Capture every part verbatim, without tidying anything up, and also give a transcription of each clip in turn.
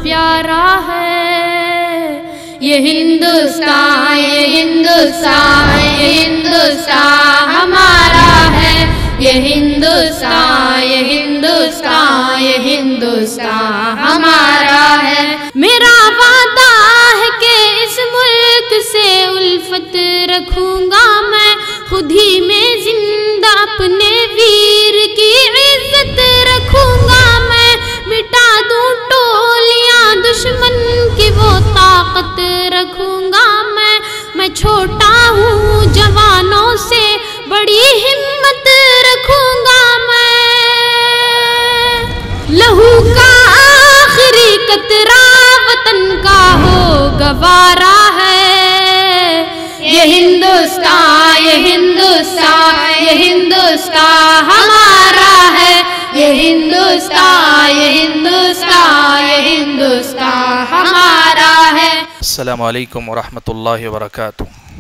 پیارا ہے یہ ہندوستان، یہ ہندوستان، یہ ہندوستان ہمارا ہے، یہ ہندوستان، یہ ہندوستان، یہ ہندوستان ہمارا ہے۔ میرا وعدہ ہے کہ اس ملک سے الفت رکھوں گا میں، خود ہی میں زندہ اپنے ویر کی عزت رکھوں گا میں، مٹا دوں ٹولیاں دشمن کی وہ طاقت رکھوں گا میں، میں چھوٹا ہوں جوانوں سے بڑی ہمت رکھوں گا میں، لہو کا آخری قطرہ وطن کا ہو گوارا ہے، یہ ہندوستان، یہ ہندوستان، یہ ہندوستان ہمارا ہے، یہ ہندوستان، یہ ہندوستان، یہ ہندوستان ہمارا ہے۔ السلام علیکم ورحمۃ اللہ وبرکاتہ۔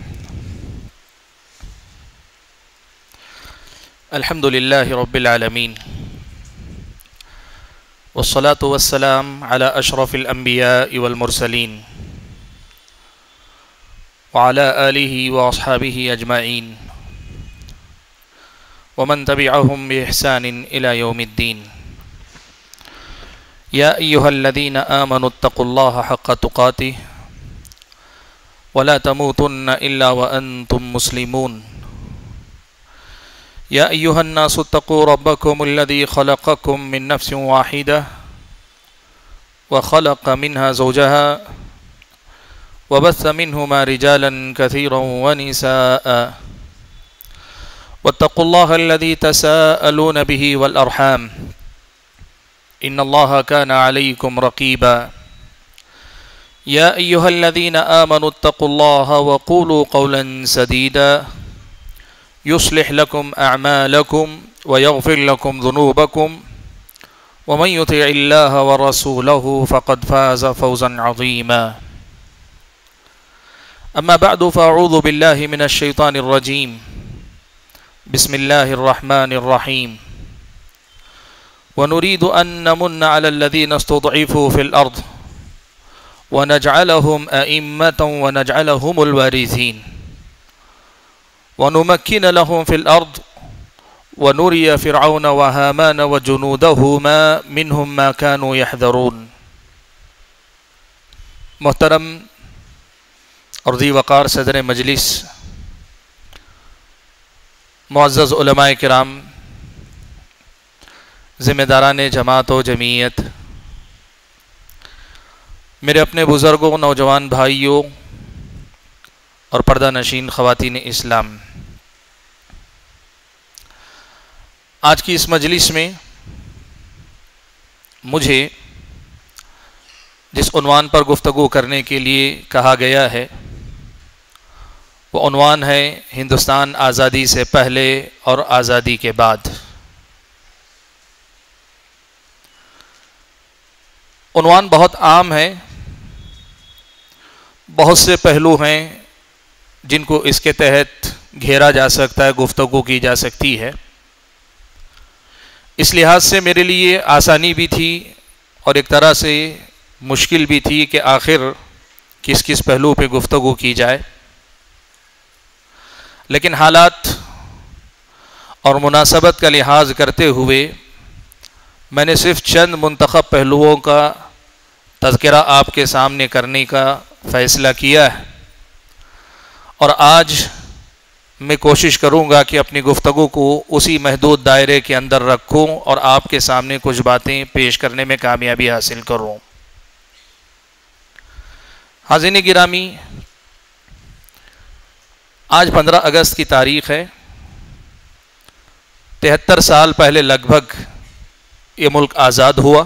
الحمد للہ رب العالمین، والصلاة والسلام على اشرف الانبیاء والمرسلین وعلى آلہ واصحابہ اجمعین ومن تبعهم بإحسان إلى يوم الدين۔ يا أيها الذين آمنوا اتقوا الله حق تقاته ولا تموتن إلا وأنتم مسلمون۔ يا أيها الناس اتقوا ربكم الذي خلقكم من نفس واحدة وخلق منها زوجها وبث منهما رجالا كثيرا ونساء واتقوا الله الذي تساءلون به والأرحام إن الله كان عليكم رقيبا۔ يا أيها الذين آمنوا اتقوا الله وقولوا قولا سديدا يصلح لكم أعمالكم ويغفر لكم ذنوبكم ومن يطع الله ورسوله فقد فاز فوزا عظيما۔ أما بعد فأعوذ بالله من الشيطان الرجيم، بسم الله الرحمن الرحيم۔ ونريد أن نمن على الذين استضعفوا في الأرض ونجعلهم أئمة ونجعلهم الوارثين ونمكن لهم في الأرض ونري فرعون وهامان وجنودهما منهم ما كانوا يحذرون۔ محترم اور ذی وقار صدر مجلس، معزز علماء کرام، ذمہ داران جماعت و جمعیت، میرے اپنے بزرگوں، نوجوان بھائیوں اور پردہ نشین خواتین اسلام، آج کی اس مجلس میں مجھے جس عنوان پر گفتگو کرنے کے لیے کہا گیا ہے وہ عنوان ہے ہندوستان آزادی سے پہلے اور آزادی کے بعد۔ عنوان بہت عام ہے، بہت سے پہلو ہیں جن کو اس کے تحت گھیرا جا سکتا ہے، گفتگو کی جا سکتی ہے۔ اس لحاظ سے میرے لیے آسانی بھی تھی اور ایک طرح سے مشکل بھی تھی کہ آخر کس کس پہلو پہ گفتگو کی جائے، لیکن حالات اور مناسبت کا لحاظ کرتے ہوئے میں نے صرف چند منتخب پہلوؤں کا تذکرہ آپ کے سامنے کرنے کا فیصلہ کیا ہے، اور آج میں کوشش کروں گا کہ اپنی گفتگو کو اسی محدود دائرے کے اندر رکھوں اور آپ کے سامنے کچھ باتیں پیش کرنے میں کامیابی حاصل کروں۔ حاضرین گرامی، آج پندرہ اگست کی تاریخ ہے۔ تہتر سال پہلے لگ بھگ یہ ملک آزاد ہوا۔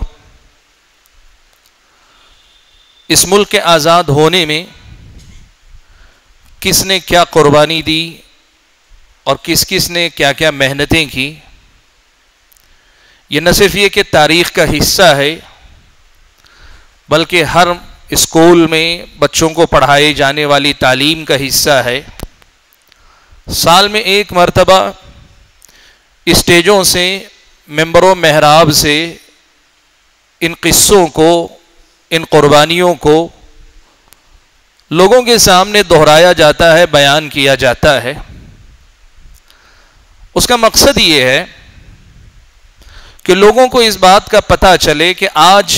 اس ملک کے آزاد ہونے میں کس نے کیا قربانی دی اور کس کس نے کیا کیا محنتیں کی، یہ نہ صرف یہ کہ تاریخ کا حصہ ہے بلکہ ہر اسکول میں بچوں کو پڑھائی جانے والی تعلیم کا حصہ ہے۔ سال میں ایک مرتبہ اسٹیجوں سے، ممبروں محراب سے ان قصوں کو ان قربانیوں کو لوگوں کے سامنے دہرایا جاتا ہے، بیان کیا جاتا ہے، اس کا مقصد یہ ہے کہ لوگوں کو اس بات کا پتہ چلے کہ آج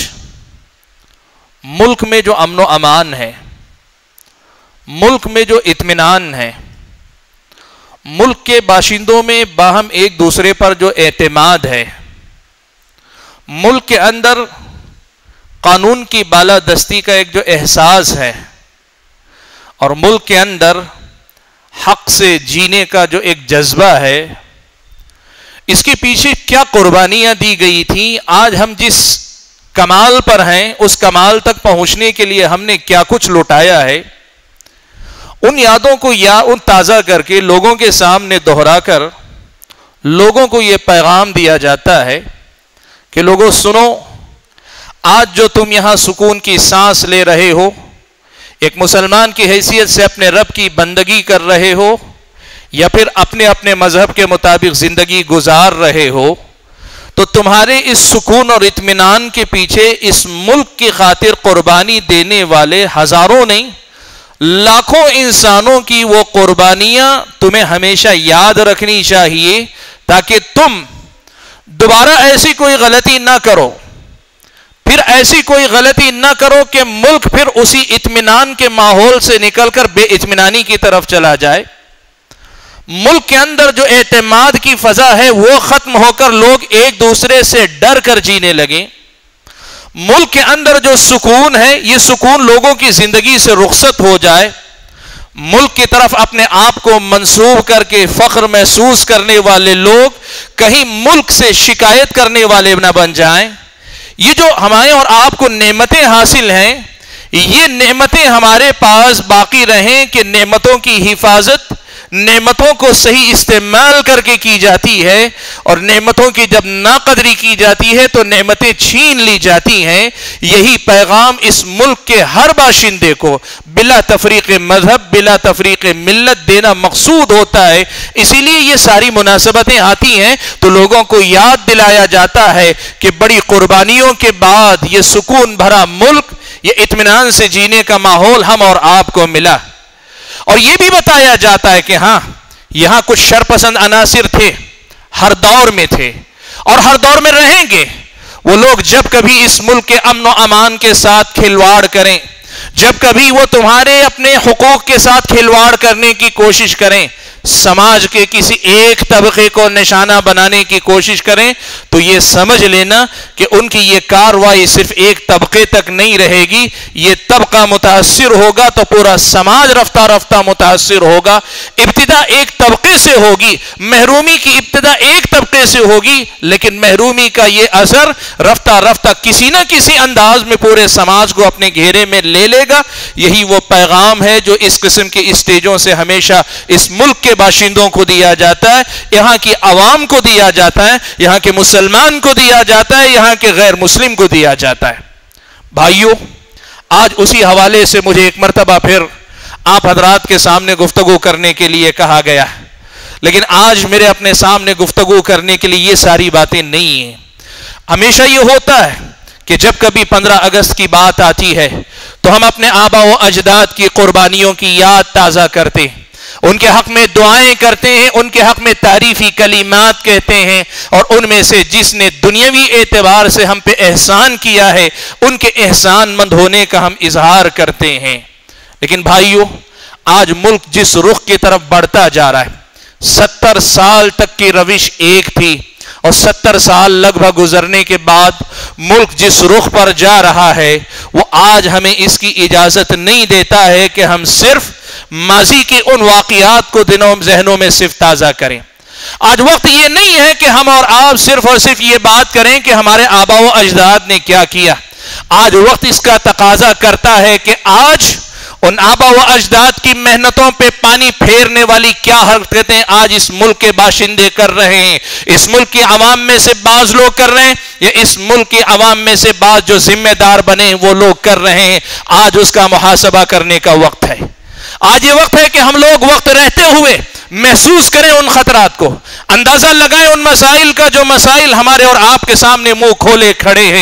ملک میں جو امن و امان ہے، ملک میں جو اطمینان ہے، ملک کے باشندوں میں باہم ایک دوسرے پر جو اعتماد ہے، ملک کے اندر قانون کی بالادستی کا ایک جو احساس ہے، اور ملک کے اندر حق سے جینے کا جو ایک جذبہ ہے، اس کے پیچھے کیا قربانیاں دی گئی تھیں، آج ہم جس کمال پر ہیں اس کمال تک پہنچنے کے لیے ہم نے کیا کچھ لوٹایا ہے، ان یادوں کو یا ان تازہ کر کے لوگوں کے سامنے دہرا کر لوگوں کو یہ پیغام دیا جاتا ہے کہ لوگوں سنو، آج جو تم یہاں سکون کی سانس لے رہے ہو، ایک مسلمان کی حیثیت سے اپنے رب کی بندگی کر رہے ہو، یا پھر اپنے اپنے مذہب کے مطابق زندگی گزار رہے ہو، تو تمہارے اس سکون اور اطمینان کے پیچھے اس ملک کی خاطر قربانی دینے والے ہزاروں نہیں لاکھوں انسانوں کی وہ قربانیاں تمہیں ہمیشہ یاد رکھنی چاہیے، تاکہ تم دوبارہ ایسی کوئی غلطی نہ کرو، پھر ایسی کوئی غلطی نہ کرو کہ ملک پھر اسی اطمینان کے ماحول سے نکل کر بے اطمینانی کی طرف چلا جائے، ملک کے اندر جو اعتماد کی فضا ہے وہ ختم ہو کر لوگ ایک دوسرے سے ڈر کر جینے لگیں، ملک کے اندر جو سکون ہے یہ سکون لوگوں کی زندگی سے رخصت ہو جائے، ملک کی طرف اپنے آپ کو منسوب کر کے فخر محسوس کرنے والے لوگ کہیں ملک سے شکایت کرنے والے نہ بن جائیں۔ یہ جو ہمارے اور آپ کو نعمتیں حاصل ہیں، یہ نعمتیں ہمارے پاس باقی رہیں کہ نعمتوں کی حفاظت، نعمتوں کو صحیح استعمال کر کے کی جاتی ہے، اور نعمتوں کی جب ناقدری کی جاتی ہے تو نعمتیں چھین لی جاتی ہیں۔ یہی پیغام اس ملک کے ہر باشندے کو بلا تفریق مذہب، بلا تفریق ملت دینا مقصود ہوتا ہے۔ اسی لیے یہ ساری مناسبتیں آتی ہیں تو لوگوں کو یاد دلایا جاتا ہے کہ بڑی قربانیوں کے بعد یہ سکون بھرا ملک، یہ اطمینان سے جینے کا ماحول ہم اور آپ کو ملا، اور یہ بھی بتایا جاتا ہے کہ ہاں یہاں کچھ شرپسند عناصر تھے، ہر دور میں تھے اور ہر دور میں رہیں گے۔ وہ لوگ جب کبھی اس ملک کے امن و امان کے ساتھ کھلواڑ کریں، جب کبھی وہ تمہارے اپنے حقوق کے ساتھ کھلواڑ کرنے کی کوشش کریں، سماج کے کسی ایک طبقے کو نشانہ بنانے کی کوشش کریں، تو یہ سمجھ لینا کہ ان کی یہ کارروائی صرف ایک طبقے تک نہیں رہے گی، یہ طبقہ متاثر ہوگا تو پورا سماج رفتہ رفتہ متاثر ہوگا۔ ابتدا ایک طبقے سے ہوگی، محرومی کی ابتدا ایک طبقے سے ہوگی، لیکن محرومی کا یہ اثر رفتہ رفتہ کسی نہ کسی انداز میں پورے سماج کو اپنے گھیرے میں لے لے گا۔ یہی وہ پیغام ہے جو اس قسم کے اسٹیجوں سے ہمیشہ اس ملک کے باشندوں کو دیا جاتا ہے، یہاں کی عوام کو دیا جاتا ہے، یہاں کے مسلمان کو دیا جاتا ہے، یہاں کے غیر مسلم کو دیا جاتا ہے۔ بھائیو، آج اسی حوالے سے مجھے ایک مرتبہ پھر آپ حضرات کے سامنے گفتگو کرنے کے لیے کہا گیا، لیکن آج میرے اپنے سامنے گفتگو کرنے کے لیے یہ ساری باتیں نہیں ہیں۔ ہمیشہ یہ ہوتا ہے کہ جب کبھی پندرہ اگست کی بات آتی ہے تو ہم اپنے آبا و اجداد کی قربانیوں کی یاد تازہ کرتے ہیں، ان کے حق میں دعائیں کرتے ہیں، ان کے حق میں تعریفی کلمات کہتے ہیں، اور ان میں سے جس نے دنیاوی اعتبار سے ہم پہ احسان کیا ہے ان کے احسان مند ہونے کا ہم اظہار کرتے ہیں۔ لیکن بھائیو، آج ملک جس رخ کی طرف بڑھتا جا رہا ہے، ستر سال تک کی روش ایک تھی، اور ستر سال لگ بھگ گزرنے کے بعد ملک جس رخ پر جا رہا ہے وہ آج ہمیں اس کی اجازت نہیں دیتا ہے کہ ہم صرف ماضی کے ان واقعات کو دنوں ذہنوں میں صرف تازہ کریں۔ آج وقت یہ نہیں ہے کہ ہم اور آپ صرف اور صرف یہ بات کریں کہ ہمارے آبا و اجداد نے کیا کیا۔ آج وقت اس کا تقاضا کرتا ہے کہ آج ان آبا و اجداد کی محنتوں پہ پانی پھیرنے والی کیا حرکتیں آج اس ملک کے باشندے کر رہے ہیں، اس ملک کی عوام میں سے بعض لوگ کر رہے ہیں، یا اس ملک کی عوام میں سے بعض جو ذمہ دار بنے ہیں وہ لوگ کر رہے ہیں۔ آج اس کا محاسبہ کرنے کا وقت ہے۔ آج یہ وقت ہے کہ ہم لوگ وقت رہتے ہوئے محسوس کریں ان خطرات کو، اندازہ لگائیں ان مسائل کا جو مسائل ہمارے اور آپ کے سامنے منہ کھولے کھڑے ہیں،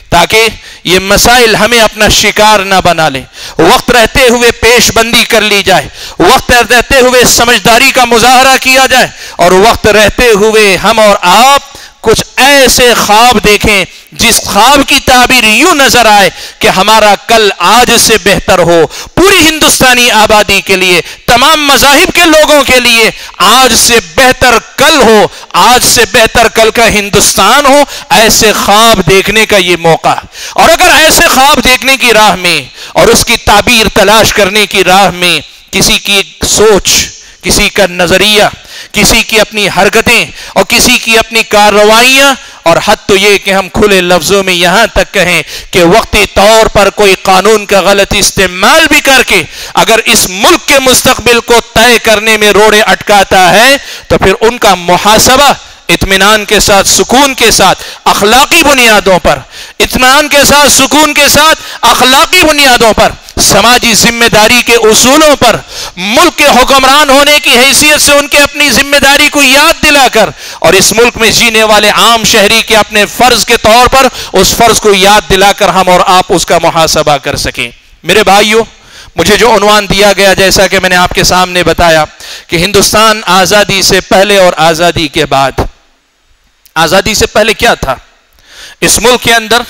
تاکہ یہ مسائل ہمیں اپنا شکار نہ بنا لیں. وقت رہتے ہوئے پیش بندی کر لی جائے, وقت رہتے ہوئے سمجھداری کا مظاہرہ کیا جائے, اور وقت رہتے ہوئے ہم اور آپ کچھ ایسے خواب دیکھیں جس خواب کی تعبیر یوں نظر آئے کہ ہمارا کل آج سے بہتر ہو. پوری ہندوستانی آبادی کے لیے, تمام مذاہب کے لوگوں کے لیے آج سے بہتر کل ہو, آج سے بہتر کل کا ہندوستان ہو. ایسے خواب دیکھنے کا یہ موقع. اور اگر ایسے خواب دیکھنے کی راہ میں اور اس کی تعبیر تلاش کرنے کی راہ میں کسی کی سوچ, کسی کا نظریہ, کسی کی اپنی حرکتیں اور کسی کی اپنی کارروائیاں, اور حد تو یہ کہ ہم کھلے لفظوں میں یہاں تک کہیں کہ وقتی طور پر کوئی قانون کا غلط استعمال بھی کر کے اگر اس ملک کے مستقبل کو طے کرنے میں روڑے اٹکاتا ہے تو پھر ان کا محاسبہ اطمینان کے ساتھ, سکون کے ساتھ, اخلاقی بنیادوں پر, اطمینان کے ساتھ, سکون کے ساتھ, اخلاقی بنیادوں پر, سماجی ذمہ داری کے اصولوں پر, ملک کے حکمران ہونے کی حیثیت سے ان کے اپنی ذمہ داری کو یاد دلا کر, اور اس ملک میں جینے والے عام شہری کے اپنے فرض کے طور پر اس فرض کو یاد دلا کر ہم اور آپ اس کا محاسبہ کر سکیں. میرے بھائیوں, مجھے جو عنوان دیا گیا, جیسا کہ میں نے آپ کے سامنے بتایا کہ ہندوستان آزادی سے پہلے اور آزادی کے بعد. آزادی سے پہلے کیا تھا اس ملک کے اندر؟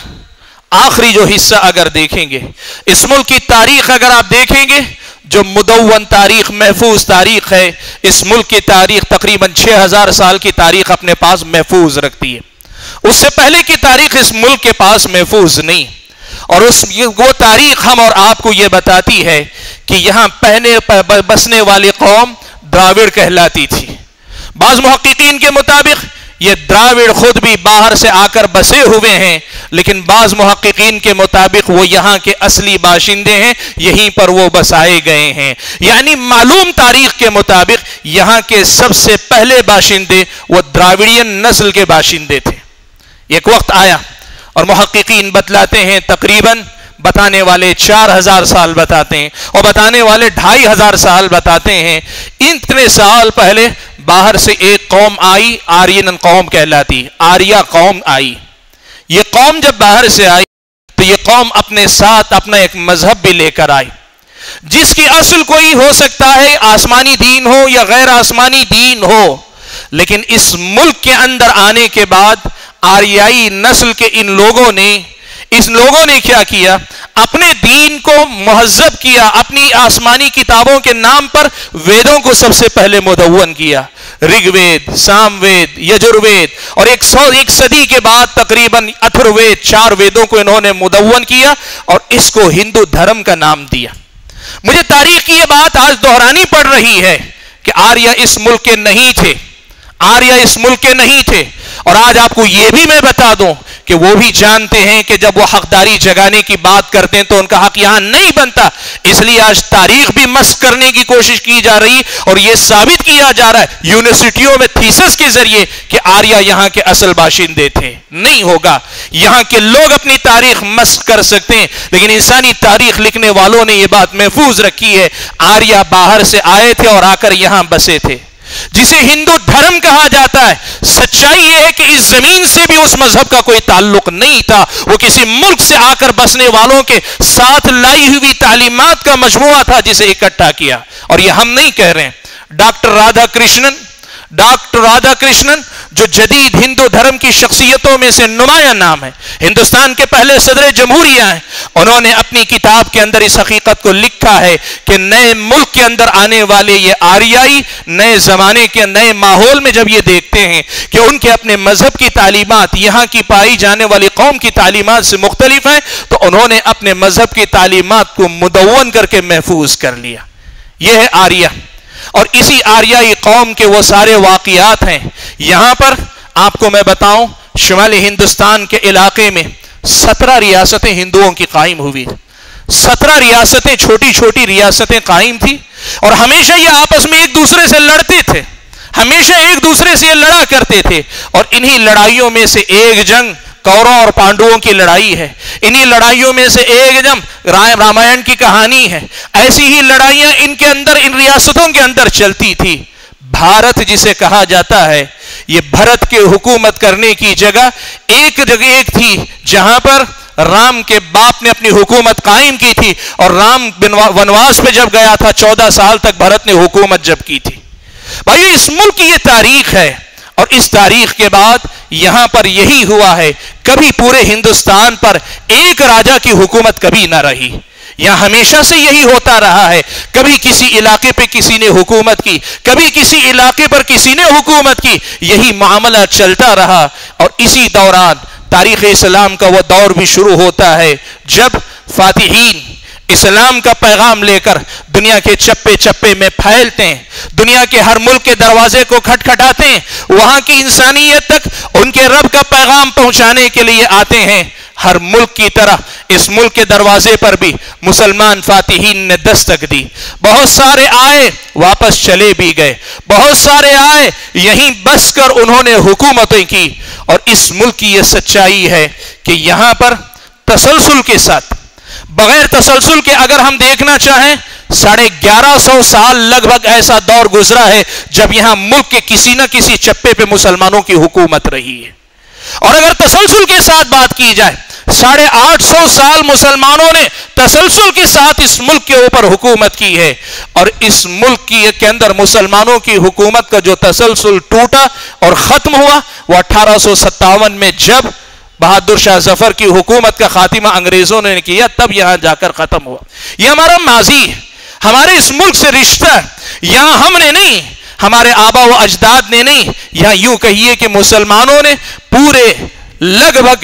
آخری جو حصہ اگر دیکھیں گے, اس ملک کی تاریخ اگر آپ دیکھیں گے, جو مدون تاریخ, محفوظ تاریخ ہے, اس ملک کی تاریخ تقریباً چھ ہزار سال کی تاریخ اپنے پاس محفوظ رکھتی ہے. اس سے پہلے کی تاریخ اس ملک کے پاس محفوظ نہیں. اور اس وہ تاریخ ہم اور آپ کو یہ بتاتی ہے کہ یہاں پہنے بسنے والی قوم دراوڑ کہلاتی تھی. بعض محققین کے مطابق یہ دراوڑ خود بھی باہر سے آ کر بسے ہوئے ہیں, لیکن بعض محققین کے مطابق وہ یہاں کے اصلی باشندے ہیں, یہیں پر وہ بسائے گئے ہیں. یعنی معلوم تاریخ کے مطابق یہاں کے سب سے پہلے باشندے وہ دراوڑین نسل کے باشندے تھے. ایک وقت آیا اور محققین بتلاتے ہیں, تقریباً بتانے والے چار ہزار سال بتاتے ہیں اور بتانے والے ڈھائی ہزار سال بتاتے ہیں, اتنے سال پہلے باہر سے ایک قوم آئی, آرین قوم کہلاتی, آریا قوم آئی. یہ قوم جب باہر سے آئی تو یہ قوم اپنے ساتھ اپنا ایک مذہب بھی لے کر آئی, جس کی اصل کوئی ہو سکتا ہے آسمانی دین ہو یا غیر آسمانی دین ہو, لیکن اس ملک کے اندر آنے کے بعد آریائی نسل کے ان لوگوں نے اس لوگوں نے کیا کیا, اپنے دین کو مہذب کیا, اپنی آسمانی کتابوں کے نام پر ویدوں کو سب سے پہلے مدون کیا. رگ وید, سام وید, یجر وید, اور ایک سو ایک صدی کے بعد تقریباً اتھر وید, چار ویدوں کو انہوں نے مدون کیا اور اس کو ہندو دھرم کا نام دیا. مجھے تاریخ کی یہ بات آج دہرانی پڑ رہی ہے کہ آریہ اس ملک کے نہیں تھے, آریہ اس ملک کے نہیں تھے. اور آج آپ کو یہ بھی میں بتا دوں کہ وہ بھی جانتے ہیں کہ جب وہ حقداری جگانے کی بات کرتے ہیں تو ان کا حق یہاں نہیں بنتا. اس لیے آج تاریخ بھی مسخ کرنے کی کوشش کی جا رہی اور یہ ثابت کیا جا رہا ہے یونیورسٹیوں میں تھیسس کے ذریعے کہ آریہ یہاں کے اصل باشندے تھے. نہیں ہوگا. یہاں کے لوگ اپنی تاریخ مسخ کر سکتے ہیں, لیکن انسانی تاریخ لکھنے والوں نے یہ بات محفوظ رکھی ہے, آریہ باہر سے آئے تھے اور آ کر یہاں بسے تھے, جسے ہندو دھرم کہا جاتا ہے. سچائی یہ ہے کہ اس زمین سے بھی اس مذہب کا کوئی تعلق نہیں تھا, وہ کسی ملک سے آ کر بسنے والوں کے ساتھ لائی ہوئی تعلیمات کا مجموعہ تھا جسے اکٹھا کیا. اور یہ ہم نہیں کہہ رہے ہیں, ڈاکٹر رادھا کرشنن ڈاکٹر رادھا کرشنن جو جدید ہندو دھرم کی شخصیتوں میں سے نمایاں نام ہے, ہندوستان کے پہلے صدر جمہوریہ ہیں, انہوں نے اپنی کتاب کے اندر اس حقیقت کو لکھا ہے کہ نئے ملک کے اندر آنے والے یہ آریائی نئے زمانے کے نئے ماحول میں جب یہ دیکھتے ہیں کہ ان کے اپنے مذہب کی تعلیمات یہاں کی پائی جانے والی قوم کی تعلیمات سے مختلف ہیں, تو انہوں نے اپنے مذہب کی تعلیمات کو مدون کر کے محفوظ کر لیا. یہ ہے آریہ. اور اسی آریائی قوم کے وہ سارے واقعات ہیں. یہاں پر آپ کو میں بتاؤں, شمالی ہندوستان کے علاقے میں سترہ ریاستیں ہندوؤں کی قائم ہوئی. سترہ ریاستیں, چھوٹی چھوٹی ریاستیں قائم تھی, اور ہمیشہ یہ آپس میں ایک دوسرے سے لڑتے تھے, ہمیشہ ایک دوسرے سے یہ لڑا کرتے تھے. اور انہی لڑائیوں میں سے ایک جنگ کوروں اور پانڈووں کی لڑائی ہے. انہی لڑائیوں میں سے ایک جنگ رامائن کی کہانی ہے. ایسی ہی لڑائیاں ان کے اندر, ان ریاستوں کے اندر چلتی تھی. بھارت جسے کہا جاتا ہے, یہ بھرت کے حکومت کرنے کی جگہ ایک جگہ ایک تھی جہاں پر رام کے باپ نے اپنی حکومت قائم کی تھی، اور رام ونواس پہ جب گیا تھا چودہ سال تک بھرت نے حکومت جب کی تھی۔ بھائیو اس ملک کی یہ تاریخ ہے، اور اس تاریخ کے بعد یہاں پر یہی ہوا ہے، کبھی پورے ہندوستان پر ایک راجا کی حکومت کبھی نہ رہی، یہاں ہمیشہ سے یہی ہوتا رہا ہے، کبھی کسی علاقے پہ کسی نے حکومت کی، کبھی کسی علاقے پر کسی نے حکومت کی، یہی معاملہ چلتا رہا۔ اور اسی دوران تاریخ اسلام کا وہ دور بھی شروع ہوتا ہے جب فاتحین اسلام کا پیغام لے کر دنیا کے چپے چپے میں پھیلتے ہیں، دنیا کے ہر ملک کے دروازے کو کھٹکھٹاتے ہیں، وہاں کی انسانیت تک ان کے رب کا پیغام پہنچانے کے لیے آتے ہیں۔ ہر ملک کی طرح اس ملک کے دروازے پر بھی مسلمان فاتحین نے دستک دی، بہت سارے آئے واپس چلے بھی گئے، بہت سارے آئے یہیں بس کر انہوں نے حکومتیں کی۔ اور اس ملک کی یہ سچائی ہے کہ یہاں پر تسلسل کے ساتھ، بغیر تسلسل کے اگر ہم دیکھنا چاہیں، ساڑھے گیارہ سو سال لگ بھگ ایسا دور گزرا ہے جب یہاں ملک کے کسی نہ کسی چپے پہ مسلمانوں کی حکومت رہی ہے۔ اور اگر تسلسل کے ساتھ بات کی جائے، ساڑھے آٹھ سو سال مسلمانوں نے تسلسل کے ساتھ اس ملک کے اوپر حکومت کی ہے، اور اس ملک کی کے اندر مسلمانوں کی حکومت کا جو تسلسل ٹوٹا اور ختم ہوا وہ اٹھارہ سو ستاون میں جب بہادر شاہ ظفر کی حکومت کا خاتمہ انگریزوں نے کیا، تب یہاں جا کر ختم ہوا۔ یہ ہمارا ماضی ہے، ہمارے اس ملک سے رشتہ ہے، یہاں ہم نے نہیں، ہمارے آبا و اجداد نے نہیں، یہاں یوں کہیے کہ مسلمانوں نے پورے لگ بھگ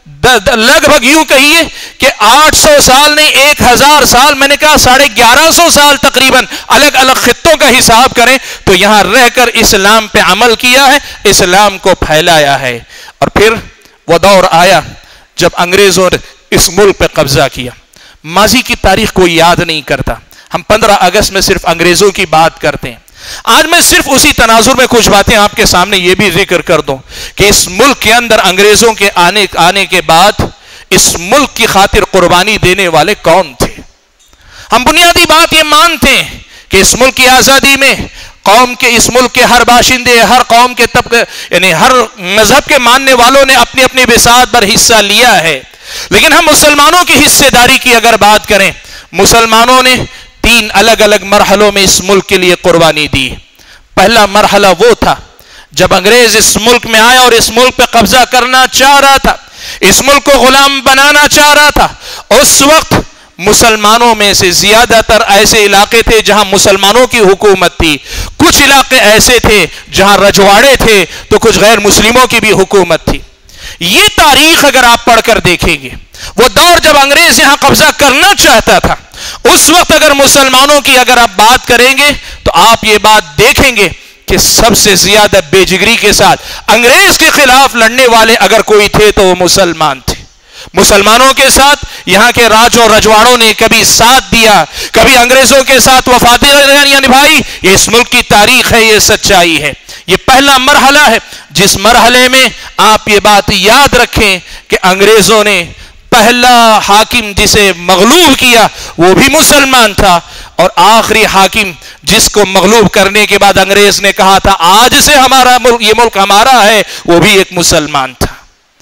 لگ بھگ یوں کہیے کہ آٹھ سو سال نہیں، ایک ہزار سال، میں نے کہا ساڑھے گیارہ سو سال تقریباً الگ الگ خطوں کا حساب کریں تو یہاں رہ کر اسلام پہ عمل کیا ہے، اسلام کو پھیلایا ہے۔ اور پھر وہ دور آیا جب انگریزوں نے اس ملک پہ قبضہ کیا۔ ماضی کی تاریخ کوئی یاد نہیں کرتا، ہم پندرہ اگست میں صرف انگریزوں کی بات کرتے ہیں۔ آج میں صرف اسی تناظر میں کچھ باتیں آپ کے سامنے یہ بھی ذکر کر دوں کہ اس ملک کے اندر انگریزوں کے آنے آنے کے بعد اس ملک کی خاطر قربانی دینے والے کون تھے۔ ہم بنیادی بات یہ مانتے ہیں کہ اس ملک کی آزادی میں قوم کے اس ملک کے ہر باشندے، ہر قوم کے طبقے، یعنی ہر مذہب کے ماننے والوں نے اپنی اپنی بساط پر حصہ لیا ہے، لیکن ہم مسلمانوں کی حصے داری کی اگر بات کریں، مسلمانوں نے تین الگ الگ مرحلوں میں اس ملک کے لیے قربانی دی۔ پہلا مرحلہ وہ تھا جب انگریز اس ملک میں آیا اور اس ملک پہ قبضہ کرنا چاہ رہا تھا، اس ملک کو غلام بنانا چاہ رہا تھا۔ اس وقت مسلمانوں میں سے زیادہ تر ایسے علاقے تھے جہاں مسلمانوں کی حکومت تھی، کچھ علاقے ایسے تھے جہاں رجواڑے تھے تو کچھ غیر مسلموں کی بھی حکومت تھی۔ یہ تاریخ اگر آپ پڑھ کر دیکھیں گے، وہ دور جب انگریز یہاں قبضہ کرنا چاہتا تھا، اس وقت اگر مسلمانوں کی اگر آپ بات کریں گے تو آپ یہ بات دیکھیں گے کہ سب سے زیادہ بے جگری کے ساتھ انگریز کے خلاف لڑنے والے اگر کوئی تھے تو وہ مسلمان تھے۔ مسلمانوں کے ساتھ یہاں کے راج اور رجواڑوں نے کبھی ساتھ دیا، کبھی انگریزوں کے ساتھ وفاداریاں نبھائی۔ یہ اس ملک کی تاریخ ہے، یہ سچائی ہے۔ یہ پہلا مرحلہ ہے جس مرحلے میں آپ یہ بات یاد رکھیں کہ انگریزوں نے پہلا حاکم جسے مغلوب کیا وہ بھی مسلمان تھا، اور آخری حاکم جس کو مغلوب کرنے کے بعد انگریز نے کہا تھا آج سے ہمارا ملک، یہ ملک ہمارا ہے، وہ بھی ایک مسلمان تھا۔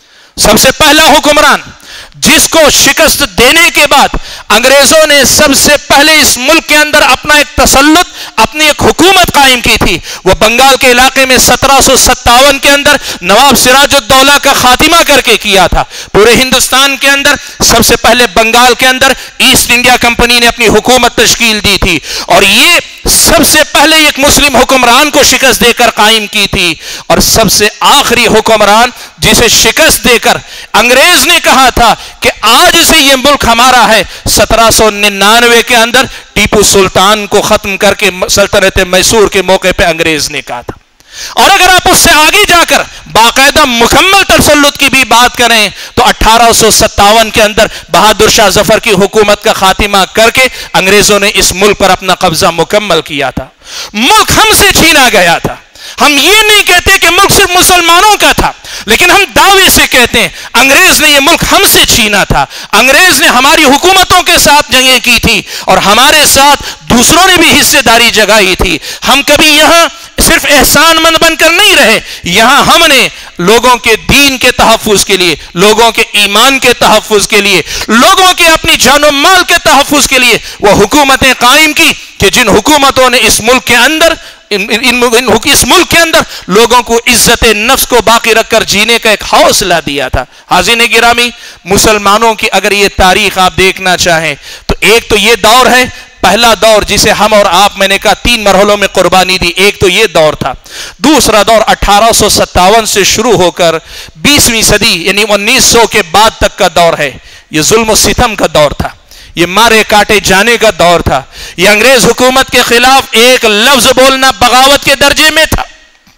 سب سے پہلا حکمران جس کو شکست دینے کے بعد انگریزوں نے سب سے پہلے اس ملک کے اندر اپنا ایک تسلط، اپنی ایک حکومت قائم کی تھی، وہ بنگال کے علاقے میں سترہ سو ستاون کے اندر نواب سراج الدولہ کا خاتمہ کر کے کیا تھا۔ پورے ہندوستان کے اندر سب سے پہلے بنگال کے اندر ایسٹ انڈیا کمپنی نے اپنی حکومت تشکیل دی تھی، اور یہ سب سے پہلے ایک مسلم حکمران کو شکست دے کر قائم کی تھی، اور سب سے آخری حکمران جسے شکست دے کر انگریز نے کہا تھا کہ آج سے یہ ملک ہمارا ہے، سترہ سو ننانوے کے اندر ٹیپو سلطان کو ختم کر کے سلطنت میسور کے موقع پہ انگریز نے کہا تھا۔ اور اگر آپ اس سے آگے جا کر باقاعدہ مکمل تسلط کی بھی بات کریں تو اٹھارہ سو ستاون کے اندر بہادر شاہ ظفر کی حکومت کا خاتمہ کر کے انگریزوں نے اس ملک پر اپنا قبضہ مکمل کیا تھا۔ ملک ہم سے چھینا گیا تھا۔ ہم یہ نہیں کہتے کہ ملک صرف مسلمانوں کا تھا، لیکن ہم دعوے سے کہتے ہیں انگریز نے یہ ملک ہم سے چھینا تھا۔ انگریز نے ہماری حکومتوں کے ساتھ جنگیں کی تھی، اور ہمارے ساتھ دوسروں نے بھی حصے داری جگائی تھی۔ ہم کبھی یہاں صرف احسان مند بن کر نہیں رہے، یہاں ہم نے لوگوں کے دین کے تحفظ کے لیے، لوگوں کے ایمان کے تحفظ کے لیے، لوگوں کے اپنی جان و مال کے تحفظ کے لیے وہ حکومتیں قائم کی کہ جن حکومتوں نے اس ملک کے اندر ان ان اس ملک کے اندر لوگوں کو عزت نفس کو باقی رکھ کر جینے کا ایک حوصلہ دیا تھا۔ حاضرین گرامی، مسلمانوں کی اگر یہ تاریخ آپ دیکھنا چاہیں تو ایک تو یہ دور ہے، پہلا دور جسے ہم اور آپ، میں نے کہا تین مرحلوں میں قربانی دی، ایک تو یہ دور تھا۔ دوسرا دور اٹھارہ سو ستاون سے شروع ہو کر بیسویں صدی یعنی انیس سو کے بعد تک کا دور ہے، یہ ظلم و ستم کا دور تھا، یہ مارے کاٹے جانے کا دور تھا، یہ انگریز حکومت کے خلاف ایک لفظ بولنا بغاوت کے درجے میں تھا۔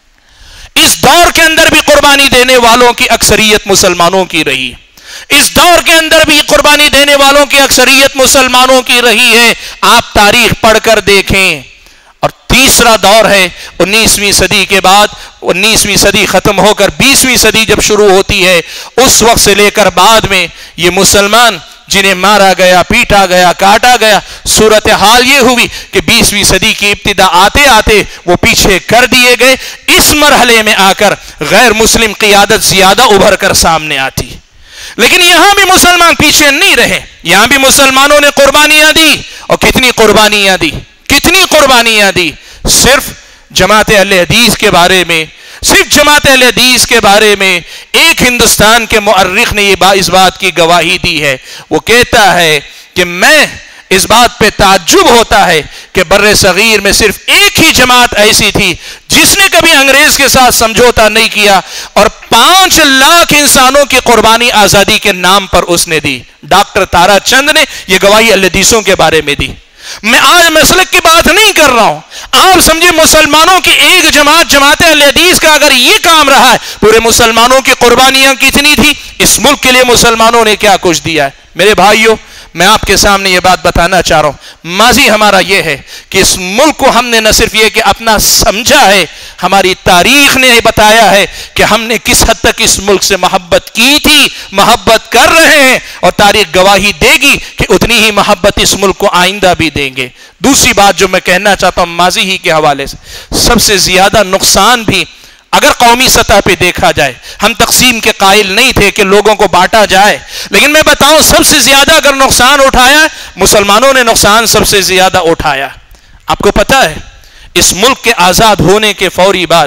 اس دور کے اندر بھی قربانی دینے والوں کی اکثریت مسلمانوں کی رہی، اس دور کے اندر بھی قربانی دینے والوں کی اکثریت مسلمانوں کی رہی ہے، آپ تاریخ پڑھ کر دیکھیں۔ اور تیسرا دور ہے انیسویں صدی کے بعد، انیسویں صدی ختم ہو کر بیسویں صدی جب شروع ہوتی ہے، اس وقت سے لے کر بعد میں یہ مسلمان جنہیں مارا گیا، پیٹا گیا، کاٹا گیا، صورتحال یہ ہوئی کہ بیسویں صدی کی ابتدا آتے آتے وہ پیچھے کر دیے گئے۔ اس مرحلے میں آ کر غیر مسلم قیادت زیادہ ابھر کر سامنے آتی، لیکن یہاں بھی مسلمان پیچھے نہیں رہے، یہاں بھی مسلمانوں نے قربانیاں دی، اور کتنی قربانیاں دی، کتنی قربانیاں دی۔ صرف جماعت اہل حدیث کے بارے میں صرف جماعت اہل حدیث کے بارے میں ایک ہندوستان کے مؤرخ نے یہ اس بات کی گواہی دی ہے، وہ کہتا ہے کہ میں اس بات پہ تعجب ہوتا ہے کہ بر صغیر میں صرف ایک ہی جماعت ایسی تھی جس نے کبھی انگریز کے ساتھ سمجھوتا نہیں کیا، اور پانچ لاکھ انسانوں کی قربانی آزادی کے نام پر اس نے دی۔ ڈاکٹر تارا چند نے یہ گواہی اہل حدیثوں کے بارے میں دی۔ میں آج مسلک کی بات نہیں کر رہا ہوں، آپ سمجھے مسلمانوں کی ایک جماعت جماعت اہل حدیث کا اگر یہ کام رہا ہے، پورے مسلمانوں کی قربانیاں کتنی تھی، اس ملک کے لیے مسلمانوں نے کیا کچھ دیا ہے۔ میرے بھائیوں، میں آپ کے سامنے یہ بات بتانا چاہ رہا ہوں، ماضی ہمارا یہ ہے کہ اس ملک کو ہم نے نہ صرف یہ کہ اپنا سمجھا ہے، ہماری تاریخ نے بتایا ہے کہ ہم نے کس حد تک اس ملک سے محبت کی تھی، محبت کر رہے ہیں، اور تاریخ گواہی دے گی کہ اتنی ہی محبت اس ملک کو آئندہ بھی دیں گے۔ دوسری بات جو میں کہنا چاہتا ہوں ماضی ہی کے حوالے سے، سب سے زیادہ نقصان بھی اگر قومی سطح پہ دیکھا جائے، ہم تقسیم کے قائل نہیں تھے کہ لوگوں کو بانٹا جائے، لیکن میں بتاؤں سب سے زیادہ اگر نقصان اٹھایا، مسلمانوں نے نقصان سب سے زیادہ اٹھایا۔ آپ کو پتا ہے اس ملک کے آزاد ہونے کے فوری بعد،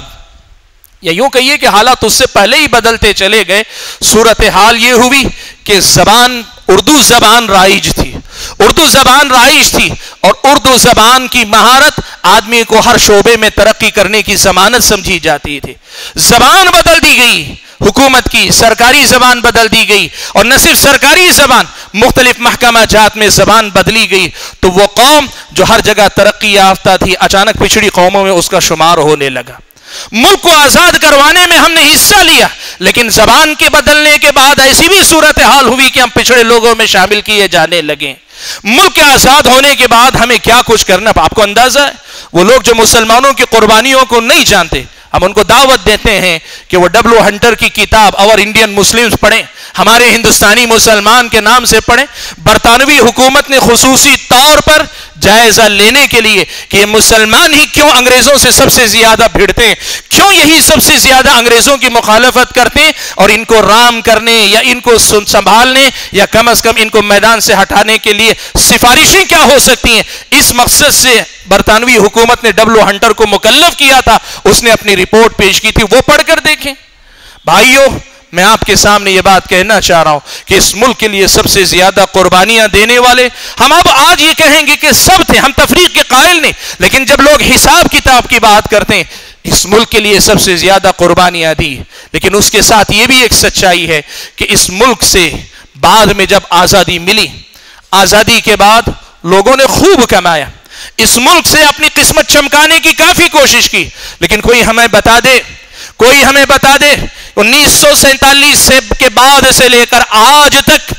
یا یوں کہیے کہ حالات اس سے پہلے ہی بدلتے چلے گئے، صورتحال یہ ہوئی کہ زبان اردو زبان رائج تھی، اردو زبان رائج تھی، اور اردو زبان کی مہارت آدمی کو ہر شعبے میں ترقی کرنے کی ضمانت سمجھی جاتی تھی۔ زبان بدل دی گئی، حکومت کی سرکاری زبان بدل دی گئی، اور نہ صرف سرکاری زبان، مختلف محکمہ جات میں زبان بدلی گئی، تو وہ قوم جو ہر جگہ ترقی یافتہ تھی اچانک پچھڑی قوموں میں اس کا شمار ہونے لگا۔ ملک کو آزاد کروانے میں ہم نے حصہ لیا، لیکن زبان کے بدلنے کے بعد ایسی بھی صورتحال ہوئی کہ ہم پچھڑے لوگوں میں شامل کیے جانے لگے۔ ملک کے آزاد ہونے کے بعد ہمیں کیا کچھ کرنا، آپ کو اندازہ ہے؟ وہ لوگ جو مسلمانوں کی قربانیوں کو نہیں جانتے، ہم ان کو دعوت دیتے ہیں کہ وہ ڈبلو ہنٹر کی کتاب اور انڈین مسلمز پڑھیں، ہمارے ہندوستانی مسلمان کے نام سے پڑھیں۔ برطانوی حکومت نے خصوصی طور پر جائزہ لینے کے لیے کہ یہ مسلمان ہی کیوں انگریزوں سے سب سے زیادہ بھیڑتے ہیں، کیوں یہی سب سے زیادہ انگریزوں کی مخالفت کرتے ہیں، اور ان کو رام کرنے یا ان کو سنبھالنے یا کم از کم ان کو میدان سے ہٹانے کے لیے سفارشیں کیا ہو سکتی ہیں، اس مقصد سے برطانوی حکومت نے ڈبلو ہنٹر کو مکلف کیا تھا، اس نے اپنی رپورٹ پیش کی تھی، وہ پڑھ کر دیکھیں۔ بھائیوں، میں آپ کے سامنے یہ بات کہنا چاہ رہا ہوں کہ اس ملک کے لیے سب سے زیادہ قربانیاں دینے والے ہم اب آج یہ کہیں گے کہ سب تھے، ہم تفریق کے قائل نہیں، لیکن جب لوگ حساب کتاب کی بات کرتے ہیں، اس ملک کے لیے سب سے زیادہ قربانیاں دی، لیکن اس کے ساتھ یہ بھی ایک سچائی ہے کہ اس ملک سے بعد میں جب آزادی ملی، آزادی کے بعد لوگوں نے خوب کمایا، اس ملک سے اپنی قسمت چمکانے کی کافی کوشش کی، لیکن کوئی ہمیں بتا دے کوئی ہمیں بتا دے انیس سو سینتالیس کے بعد سے لے کر آج تک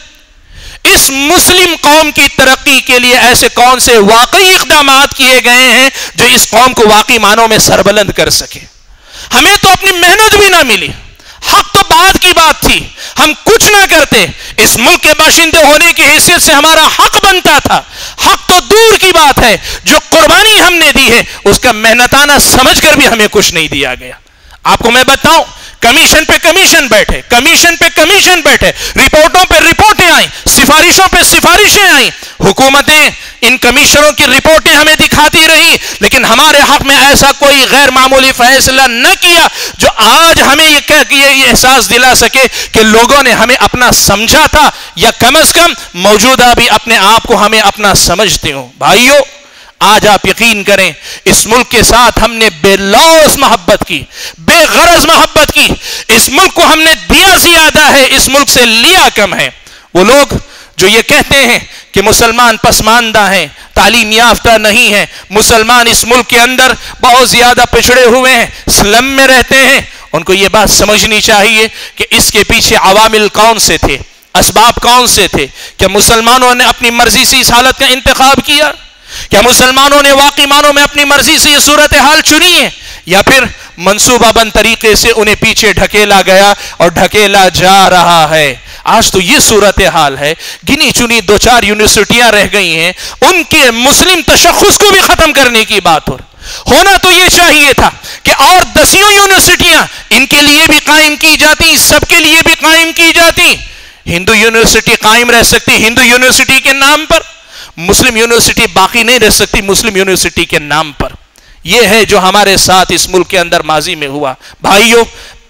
اس مسلم قوم کی ترقی کے لیے ایسے کون سے واقعی اقدامات کیے گئے ہیں جو اس قوم کو واقعی معنوں میں سربلند کر سکے؟ ہمیں تو اپنی محنت بھی نہ ملی، حق تو بعد کی بات تھی، ہم کچھ نہ کرتے، اس ملک کے باشندے ہونے کی حیثیت سے ہمارا حق بنتا تھا، حق تو دور کی بات ہے، جو قربانی ہم نے دی ہے اس کا محنتانہ سمجھ کر بھی ہمیں کچھ نہیں دیا گیا۔ آپ کو میں بتاؤں، کمیشن پہ کمیشن بیٹھے، کمیشن پہ کمیشن بیٹھے، رپورٹوں پہ رپورٹیں آئیں، سفارشوں پہ سفارشیں آئیں، حکومتیں ان کمیشنوں کی رپورٹیں ہمیں دکھاتی رہی، لیکن ہمارے حق میں ایسا کوئی غیر معمولی فیصلہ نہ کیا جو آج ہمیں یہ کہہ کہ یہ احساس دلا سکے کہ لوگوں نے ہمیں اپنا سمجھا تھا، یا کم از کم موجودہ بھی اپنے آپ کو ہمیں اپنا سمجھتے ہوں۔ بھائیو، آج آپ یقین کریں، اس ملک کے ساتھ ہم نے بے لوث محبت کی، بے غرض محبت کی، اس ملک کو ہم نے دیا زیادہ ہے، اس ملک سے لیا کم ہے۔ وہ لوگ جو یہ کہتے ہیں کہ مسلمان پسماندہ ہیں، تعلیم یافتہ نہیں ہیں، مسلمان اس ملک کے اندر بہت زیادہ پچھڑے ہوئے ہیں، سلم میں رہتے ہیں، ان کو یہ بات سمجھنی چاہیے کہ اس کے پیچھے عوامل کون سے تھے، اسباب کون سے تھے۔ کیا مسلمانوں نے اپنی مرضی سے اس حالت کا انتخاب کیا؟ کیا مسلمانوں نے واقعی معنوں میں اپنی مرضی سے یہ صورتحال چنی ہے، یا پھر منصوبہ بند طریقے سے انہیں پیچھے ڈھکیلا گیا اور ڈھکیلا جا رہا ہے؟ آج تو یہ صورتحال ہے، گنی چنی دو چار یونیورسٹیاں رہ گئی ہیں، ان کے مسلم تشخص کو بھی ختم کرنے کی بات ہو ہونا تو یہ چاہیے تھا کہ اور دسیوں یونیورسٹیاں ان کے لیے بھی قائم کی جاتی، سب کے لیے بھی قائم کی جاتی۔ ہندو یونیورسٹی قائم رہ سکتی ہندو یونیورسٹی کے نام پر، مسلم یونیورسٹی باقی نہیں رہ سکتی مسلم یونیورسٹی کے نام پر۔ یہ ہے جو ہمارے ساتھ اس ملک کے اندر ماضی میں ہوا۔ بھائیوں،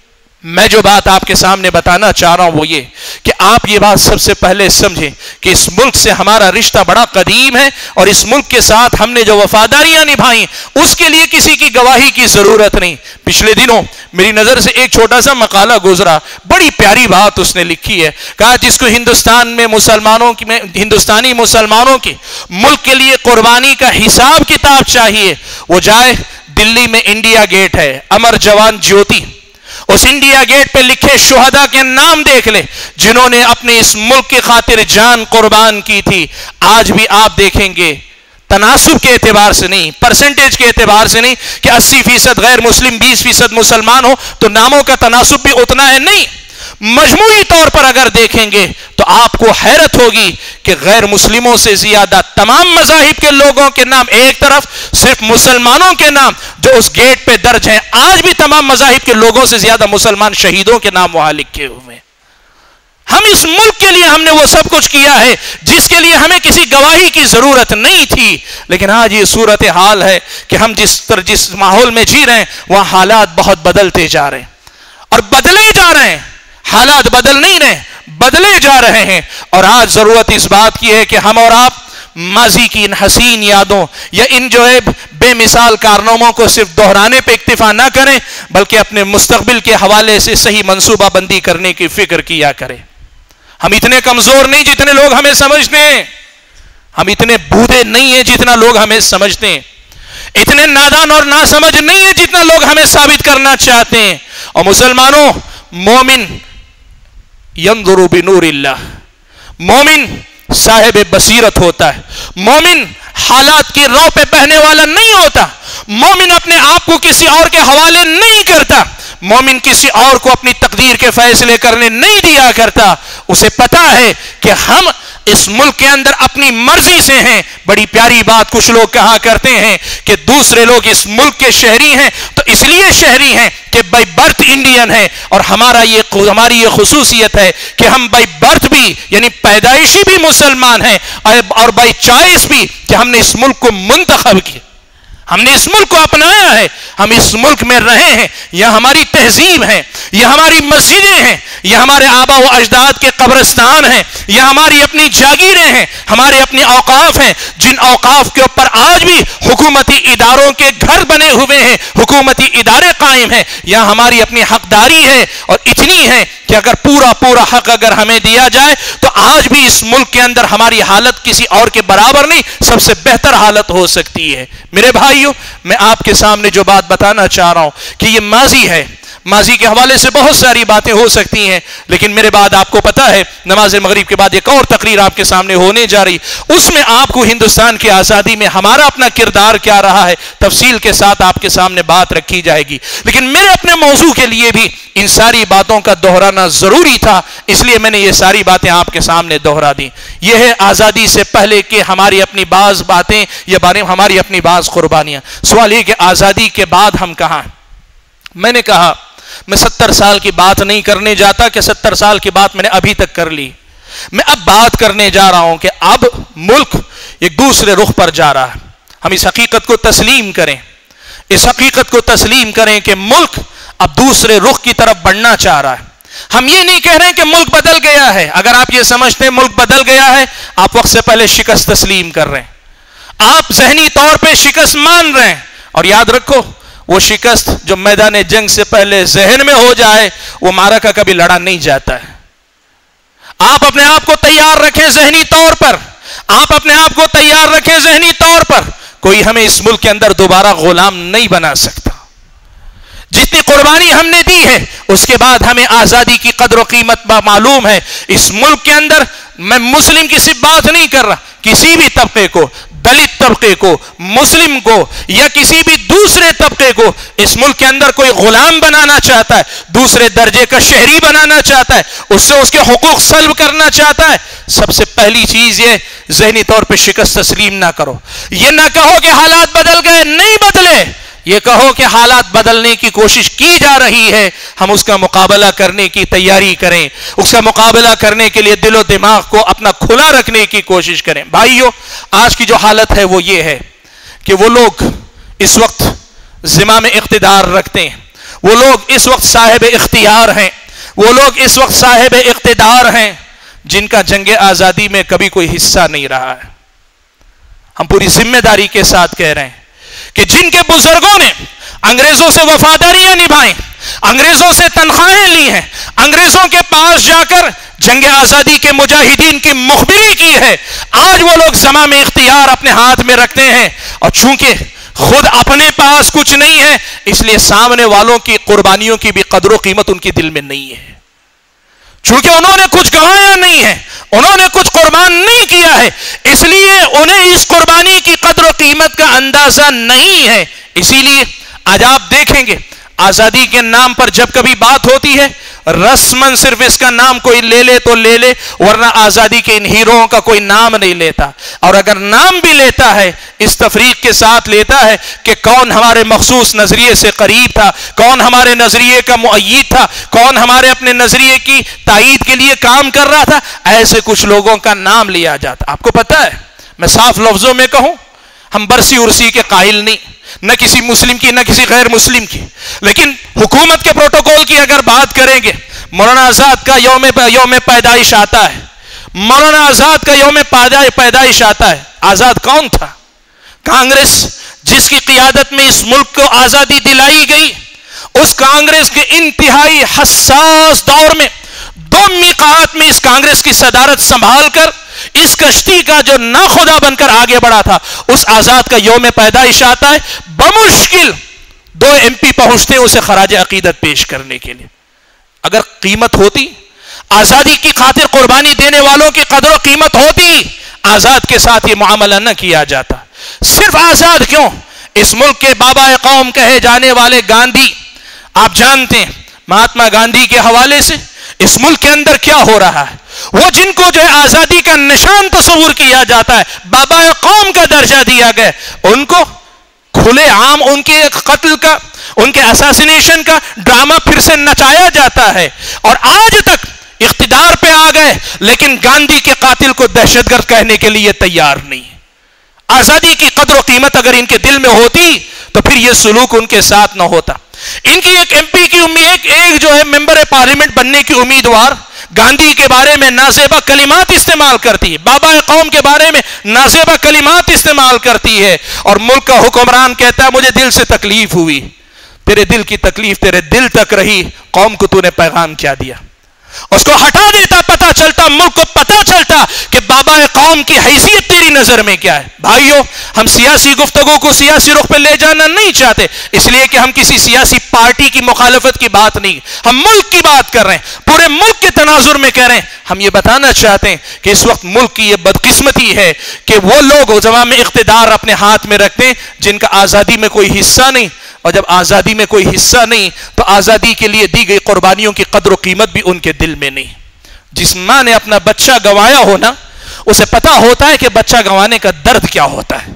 میں جو بات آپ کے سامنے بتانا چاہ رہا ہوں وہ یہ کہ آپ یہ بات سب سے پہلے سمجھیں کہ اس ملک سے ہمارا رشتہ بڑا قدیم ہے، اور اس ملک کے ساتھ ہم نے جو وفاداریاں نبھائیں اس کے لیے کسی کی گواہی کی ضرورت نہیں۔ پچھلے دنوں میری نظر سے ایک چھوٹا سا مقالہ گزرا، بڑی پیاری بات اس نے لکھی ہے، کہا جس کو ہندوستان میں مسلمانوں کی میں ہندوستانی مسلمانوں کے ملک کے لیے قربانی کا حساب کتاب چاہیے، وہ جائے دلی میں انڈیا گیٹ ہے، امر جوان جیوتی، اس انڈیا گیٹ پہ لکھے شہداء کے نام دیکھ لے جنہوں نے اپنے اس ملک کی خاطر جان قربان کی تھی۔ آج بھی آپ دیکھیں گے، تناسب کے اعتبار سے نہیں، پرسنٹیج کے اعتبار سے نہیں کہ اسی فیصد غیر مسلم بیس فیصد مسلمان ہو تو ناموں کا تناسب بھی اتنا ہے، نہیں، مجموعی طور پر اگر دیکھیں گے تو آپ کو حیرت ہوگی کہ غیر مسلموں سے زیادہ تمام مذاہب کے لوگوں کے نام ایک طرف، صرف مسلمانوں کے نام جو اس گیٹ پہ درج ہیں، آج بھی تمام مذاہب کے لوگوں سے زیادہ مسلمان شہیدوں کے نام وہاں لکھے ہوئے ہیں۔ ہم اس ملک کے لیے ہم نے وہ سب کچھ کیا ہے جس کے لیے ہمیں کسی گواہی کی ضرورت نہیں تھی، لیکن آج یہ صورتحال ہے کہ ہم جس طرح جس ماحول میں جی رہے ہیں وہاں حالات بہت بدلتے جا رہے ہیں اور بدلے جا رہے ہیں، حالات بدل نہیں رہے، بدلے جا رہے ہیں۔ اور آج ضرورت اس بات کی ہے کہ ہم اور آپ ماضی کی ان حسین یادوں یا ان جو ہے بے مثال کارناموں کو صرف دہرانے پہ اکتفا نہ کریں، بلکہ اپنے مستقبل کے حوالے سے صحیح منصوبہ بندی کرنے کی فکر کیا کریں۔ ہم اتنے کمزور نہیں جتنے لوگ ہمیں سمجھتے ہیں، ہم اتنے بوڑھے نہیں ہیں جتنا لوگ ہمیں سمجھتے ہیں، اتنے نادان اور ناسمجھ نہیں ہیں جتنا لوگ ہمیں ثابت کرنا چاہتے ہیں۔ اور مسلمانوں، مومن ینظر بنور اللہ، مومن صاحب بصیرت ہوتا ہے، مومن حالات کی رو پہ بہنے والا نہیں ہوتا، مومن اپنے آپ کو کسی اور کے حوالے نہیں کرتا، مومن کسی اور کو اپنی تقدیر کے فیصلے کرنے نہیں دیا کرتا۔ اسے پتا ہے کہ ہم اس ملک کے اندر اپنی مرضی سے ہیں۔ بڑی پیاری بات کچھ لوگ کہا کرتے ہیں کہ دوسرے لوگ اس ملک کے شہری ہیں تو اس لیے شہری ہیں کہ بائی برتھ انڈین ہے، اور ہمارا یہ ہماری یہ خصوصیت ہے کہ ہم بائی برتھ بھی یعنی پیدائشی بھی مسلمان ہیں، اور بائی چوائس بھی کہ ہم نے اس ملک کو منتخب کیا، ہم نے اس ملک کو اپنایا ہے، ہم اس ملک میں رہے ہیں، یہ ہماری تہذیب ہے، یہ ہماری مسجدیں ہیں، یہ ہمارے آبا و اجداد کے قبرستان ہیں، یہ ہماری اپنی جاگیریں ہیں، ہمارے اپنے اوقاف ہیں، جن اوقاف کے اوپر آج بھی حکومتی اداروں کے گھر بنے ہوئے ہیں، حکومتی ادارے قائم ہیں، یہاں ہماری اپنی حقداری ہے، اور اتنی ہے کہ اگر پورا پورا حق اگر ہمیں دیا جائے تو آج بھی اس ملک کے اندر ہماری حالت کسی اور کے برابر نہیں، سب سے بہتر حالت ہو سکتی ہے۔ میرے بھائیوں، میں آپ کے سامنے جو بات بتانا چاہ رہا ہوں کہ یہ ماضی ہے، ماضی کے حوالے سے بہت ساری باتیں ہو سکتی ہیں، لیکن میرے بعد آپ کو پتا ہے نماز مغرب کے بعد ایک اور تقریر آپ کے سامنے ہونے جا رہی، اس میں آپ کو ہندوستان کی آزادی میں ہمارا اپنا کردار کیا رہا ہے تفصیل کے ساتھ آپ کے سامنے بات رکھی جائے گی۔ لیکن میرے اپنے موضوع کے لیے بھی ان ساری باتوں کا دہرانا ضروری تھا، اس لیے میں نے یہ ساری باتیں آپ کے سامنے دہرا دی۔ یہ ہے آزادی سے پہلے کہ ہماری اپنی بعض باتیں یا بارے ہماری اپنی بعض قربانیاں۔ سوال یہ کہ آزادی کے بعد ہم کہاں ہیں؟ میں نے کہا میں ستر سال کی بات نہیں کرنے جاتا کہ ستر سال کی بات میں نے ابھی تک کر لی، میں اب بات کرنے جا رہا ہوں کہ اب ملک ایک دوسرے رخ پر جا رہا ہے۔ ہم اس حقیقت کو تسلیم کریں، اس حقیقت کو تسلیم کریں کہ ملک اب دوسرے رخ کی طرف بڑھنا چاہ رہا ہے۔ ہم یہ نہیں کہہ رہے ہیں کہ ملک بدل گیا ہے، اگر آپ یہ سمجھتے ہیں ملک بدل گیا ہے آپ وقت سے پہلے شکست تسلیم کر رہے ہیں، آپ ذہنی طور پہ شکست مان رہے ہیں، اور یاد رکھو وہ شکست جو میدان جنگ سے پہلے ذہن میں ہو جائے وہ معرکہ کبھی لڑا نہیں جاتا ہے۔ آپ اپنے آپ کو تیار رکھیں ذہنی طور پر، آپ اپنے آپ کو تیار رکھیں ذہنی طور پر، کوئی ہمیں اس ملک کے اندر دوبارہ غلام نہیں بنا سکتا۔ جتنی قربانی ہم نے دی ہے اس کے بعد ہمیں آزادی کی قدر و قیمت معلوم ہے۔ اس ملک کے اندر میں مسلم کی صرف بات نہیں کر رہا، کسی بھی طبقے کو، دلت طبقے کو، مسلم کو یا کسی بھی دوسرے طبقے کو اس ملک کے اندر کوئی غلام بنانا چاہتا ہے، دوسرے درجے کا شہری بنانا چاہتا ہے، اس سے اس کے حقوق سلب کرنا چاہتا ہے، سب سے پہلی چیز یہ ذہنی طور پہ شکست تسلیم نہ کرو۔ یہ نہ کہو کہ حالات بدل گئے، نہیں بدلے، یہ کہو کہ حالات بدلنے کی کوشش کی جا رہی ہے، ہم اس کا مقابلہ کرنے کی تیاری کریں، اس کا مقابلہ کرنے کے لیے دل و دماغ کو اپنا کھلا رکھنے کی کوشش کریں۔ بھائیو، آج کی جو حالت ہے وہ یہ ہے کہ وہ لوگ اس وقت زمام اقتدار رکھتے ہیں، وہ لوگ اس وقت صاحب اختیار ہیں، وہ لوگ اس وقت صاحب اقتدار ہیں جن کا جنگ آزادی میں کبھی کوئی حصہ نہیں رہا ہے۔ ہم پوری ذمہ داری کے ساتھ کہہ رہے ہیں کہ جن کے بزرگوں نے انگریزوں سے وفاداریاں نبھائیں، انگریزوں سے تنخواہیں لی ہیں، انگریزوں کے پاس جا کر جنگ آزادی کے مجاہدین کی مخبری کی ہے، آج وہ لوگ زمام اختیار اپنے ہاتھ میں رکھتے ہیں، اور چونکہ خود اپنے پاس کچھ نہیں ہے اس لیے سامنے والوں کی قربانیوں کی بھی قدر و قیمت ان کی دل میں نہیں ہے۔ چونکہ انہوں نے کچھ گنوایا نہیں ہے، انہوں نے کچھ قربان نہیں کیا ہے، اس لیے انہیں اس قربانی کی قدر و قیمت کا اندازہ نہیں ہے۔ اسی لیے آج آپ دیکھیں گے آزادی کے نام پر جب کبھی بات ہوتی ہے رسماً صرف اس کا نام کوئی لے لے تو لے لے، ورنہ آزادی کے ان ہیروؤں کا کوئی نام نہیں لیتا، اور اگر نام بھی لیتا ہے اس تفریق کے ساتھ لیتا ہے کہ کون ہمارے مخصوص نظریے سے قریب تھا، کون ہمارے نظریے کا مؤید تھا، کون ہمارے اپنے نظریے کی تائید کے لیے کام کر رہا تھا، ایسے کچھ لوگوں کا نام لیا جاتا۔ آپ کو پتا ہے میں صاف لفظوں میں کہوں ہم برسی ارسی کے قائل نہیں، نہ کسی مسلم کی نہ کسی غیر مسلم کی، لیکن حکومت کے پروٹوکول کی اگر بات کریں گے مولانا آزاد کا یوم یوم پیدائش آتا ہے، مولانا آزاد کا یوم پیدائش آتا ہے۔ آزاد کون تھا؟ کانگریس جس کی قیادت میں اس ملک کو آزادی دلائی گئی، اس کانگریس کے انتہائی حساس دور میں دو میقات میں اس کانگریس کی صدارت سنبھال کر اس کشتی کا جو ناخدا بن کر آگے بڑھا تھا، اس آزاد کا یوم پیدائش آتا ہے، بمشکل دو ایم پی پہنچتے ہیں اسے خراج عقیدت پیش کرنے کے لیے۔ اگر قیمت ہوتی، آزادی کی خاطر قربانی دینے والوں کی قدر و قیمت ہوتی، آزاد کے ساتھ یہ معاملہ نہ کیا جاتا۔ صرف آزاد کیوں، اس ملک کے بابا قوم کہے جانے والے گاندھی، آپ جانتے ہیں مہاتما گاندھی کے حوالے سے اس ملک کے اندر کیا ہو رہا ہے، وہ جن کو جو ہے آزادی کا نشان تصور کیا جاتا ہے، بابا قوم کا درجہ دیا گیا، ان کو کھلے عام ان کے قتل کا، ان کے اساسینیشن کا ڈرامہ پھر سے نچایا جاتا ہے، اور آج تک اقتدار پہ آ گئے لیکن گاندھی کے قاتل کو دہشت گرد کہنے کے لیے تیار نہیں۔ آزادی کی قدر و قیمت اگر ان کے دل میں ہوتی تو پھر یہ سلوک ان کے ساتھ نہ ہوتا۔ ان کی ایک ایم پی کی امید، ایک, ایک جو ہے ممبر پارلیمنٹ بننے کی امیدوار گاندھی کے بارے میں نازیبا کلمات استعمال کرتی ہے، بابا قوم کے بارے میں نازیبا کلمات استعمال کرتی ہے، اور ملک کا حکمران کہتا ہے مجھے دل سے تکلیف ہوئی۔ تیرے دل کی تکلیف تیرے دل تک رہی، قوم کو تو نے پیغام کیا دیا؟ اس کو ہٹا دیتا، پتا چلتا، ملک کو پتا چلتا کہ بابا قوم کی حیثیت تیری نظر میں کیا ہے۔ بھائیو، ہم سیاسی گفتگو کو سیاسی رخ پہ لے جانا نہیں چاہتے، اس لیے کہ ہم کسی سیاسی پارٹی کی مخالفت کی بات نہیں، ہم ملک کی بات کر رہے ہیں، پورے ملک کے تناظر میں کہہ رہے ہیں۔ ہم یہ بتانا چاہتے ہیں کہ اس وقت ملک کی یہ بدقسمتی ہے کہ وہ لوگ زمان میں اقتدار اپنے ہاتھ میں رکھتے ہیں جن کا آزادی میں کوئی حصہ نہیں، اور جب آزادی میں کوئی حصہ نہیں تو آزادی کے لیے دی گئی قربانیوں کی قدر و قیمت بھی ان کے دل میں نہیں۔ جس ماں نے اپنا بچہ گنوایا ہو نا، اسے پتا ہوتا ہے کہ بچہ گنوانے کا درد کیا ہوتا ہے۔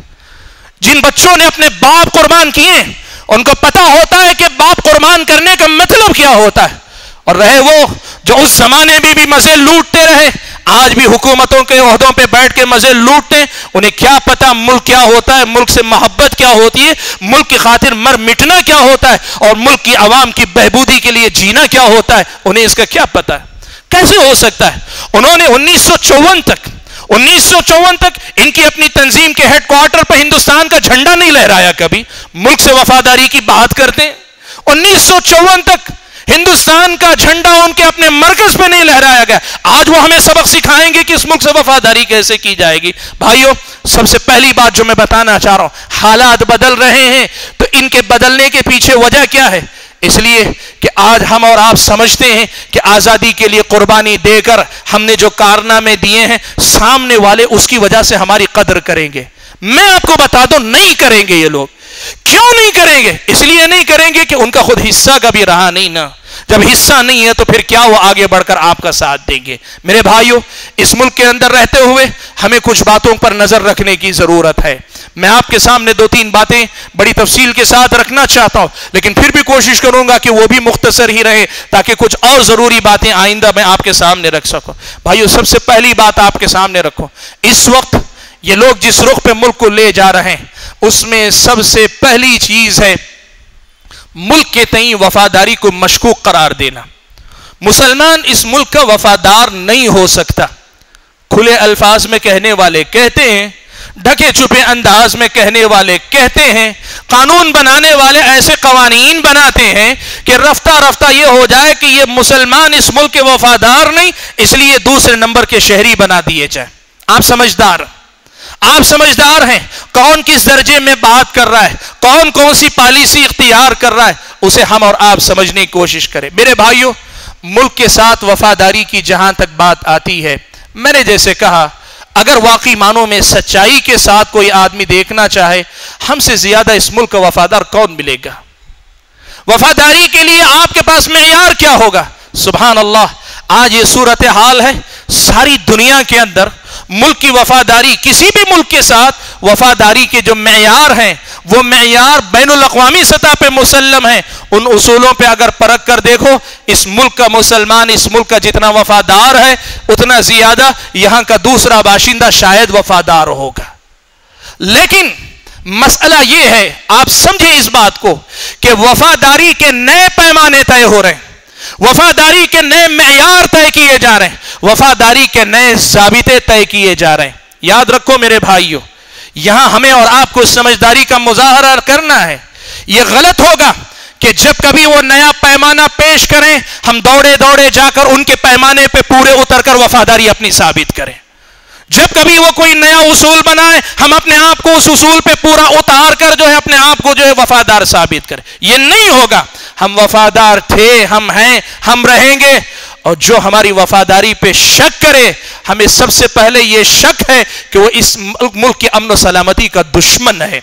جن بچوں نے اپنے باپ قربان کیے ان کو پتا ہوتا ہے کہ باپ قربان کرنے کا مطلب کیا ہوتا ہے۔ اور رہے وہ جو اس زمانے میں بھی مزے لوٹتے رہے، آج بھی حکومتوں کے عہدوں پہ بیٹھ کے مزے لوٹتے، انہیں کیا پتا ملک کیا ہوتا ہے، ملک سے محبت کیا ہوتی ہے، ملک کی خاطر مر مٹنا کیا ہوتا ہے، اور ملک کی عوام کی بہبودی کے لیے جینا کیا ہوتا ہے، انہیں اس کا کیا پتا ہے؟ کیسے ہو سکتا ہے؟ انہوں نے انیس سو چون تک انیس سو چون تک ان کی اپنی تنظیم کے ہیڈ کوارٹر پہ ہندوستان کا جھنڈا نہیں لہرایا، کبھی ملک سے وفاداری کی بات کرتے ہیں۔ انیس سو چون تک ہندوستان کا جھنڈا ان کے اپنے مرکز پہ نہیں لہرایا گیا۔ آج وہ ہمیں سبق سکھائیں گے کہ اس ملک سے وفاداری کیسے کی جائے گی۔ بھائیو، سب سے پہلی بات جو میں بتانا چاہ رہا ہوں، حالات بدل رہے ہیں تو ان کے بدلنے کے پیچھے وجہ کیا ہے؟ اس لیے کہ آج ہم اور آپ سمجھتے ہیں کہ آزادی کے لیے قربانی دے کر ہم نے جو کارنامے دیے ہیں، سامنے والے اس کی وجہ سے ہماری قدر کریں گے۔ میں آپ کو بتا دوں، نہیں کریں گے یہ لوگ۔ کیوں نہیں کریں گے؟ اس لیے نہیں کریں گے کہ ان کا خود حصہ کبھی رہا نہیں نا۔ جب حصہ نہیں ہے تو پھر کیا وہ آگے بڑھ کر آپ کا ساتھ دیں گے؟ میرے بھائیوں، اس ملک کے اندر رہتے ہوئے ہمیں کچھ باتوں پر نظر رکھنے کی ضرورت ہے۔ میں آپ کے سامنے دو تین باتیں بڑی تفصیل کے ساتھ رکھنا چاہتا ہوں، لیکن پھر بھی کوشش کروں گا کہ وہ بھی مختصر ہی رہے تاکہ کچھ اور ضروری باتیں آئندہ میں آپ کے سامنے رکھ سکوں۔ بھائیوں، سب سے پہلی بات آپ کے سامنے رکھو، اس وقت یہ لوگ جس رخ پہ ملک کو لے جا رہے ہیں اس میں سب سے پہلی چیز ہے ملک کے تئیں وفاداری کو مشکوک قرار دینا۔ مسلمان اس ملک کا وفادار نہیں ہو سکتا۔ کھلے الفاظ میں کہنے والے کہتے ہیں، ڈھکے چھپے انداز میں کہنے والے کہتے ہیں، قانون بنانے والے ایسے قوانین بناتے ہیں کہ رفتہ رفتہ یہ ہو جائے کہ یہ مسلمان اس ملک کے وفادار نہیں، اس لیے دوسرے نمبر کے شہری بنا دیے جائیں۔ آپ سمجھدار آپ سمجھدار ہیں، کون کس درجے میں بات کر رہا ہے، کون کون سی پالیسی اختیار کر رہا ہے، اسے ہم اور آپ سمجھنے کی کوشش کریں۔ میرے بھائیوں، ملک کے ساتھ وفاداری کی جہاں تک بات آتی ہے، میں نے جیسے کہا، اگر واقعی معنوں میں سچائی کے ساتھ کوئی آدمی دیکھنا چاہے، ہم سے زیادہ اس ملک کا وفادار کون ملے گا؟ وفاداری کے لیے آپ کے پاس معیار کیا ہوگا؟ سبحان اللہ، آج یہ صورتحال ہے ساری دنیا کے اندر ملک کی وفاداری، کسی بھی ملک کے ساتھ وفاداری کے جو معیار ہیں وہ معیار بین الاقوامی سطح پہ مسلم ہیں۔ ان اصولوں پہ اگر پرکھ کر دیکھو، اس ملک کا مسلمان اس ملک کا جتنا وفادار ہے اتنا زیادہ یہاں کا دوسرا باشندہ شاید وفادار ہوگا۔ لیکن مسئلہ یہ ہے، آپ سمجھیں اس بات کو کہ وفاداری کے نئے پیمانے طے ہو رہے ہیں، وفاداری کے نئے معیار طے کیے جا رہے ہیں، وفاداری کے نئے ضابطے طے کیے جا رہے ہیں۔ یاد رکھو میرے بھائیوں، یہاں ہمیں اور آپ کو سمجھداری کا مظاہرہ کرنا ہے۔ یہ غلط ہوگا کہ جب کبھی وہ نیا پیمانہ پیش کریں ہم دوڑے دوڑے جا کر ان کے پیمانے پہ پورے اتر کر وفاداری اپنی ثابت کریں۔ جب کبھی وہ کوئی نیا اصول بنائے ہم اپنے آپ کو اس اصول پہ پورا اتار کر جو ہے اپنے آپ کو جو ہے وفادار ثابت کریں۔ یہ نہیں ہوگا۔ ہم وفادار تھے، ہم ہیں، ہم رہیں گے، اور جو ہماری وفاداری پہ شک کرے ہمیں سب سے پہلے یہ شک ہے کہ وہ اس ملک کی امن و سلامتی کا دشمن ہے۔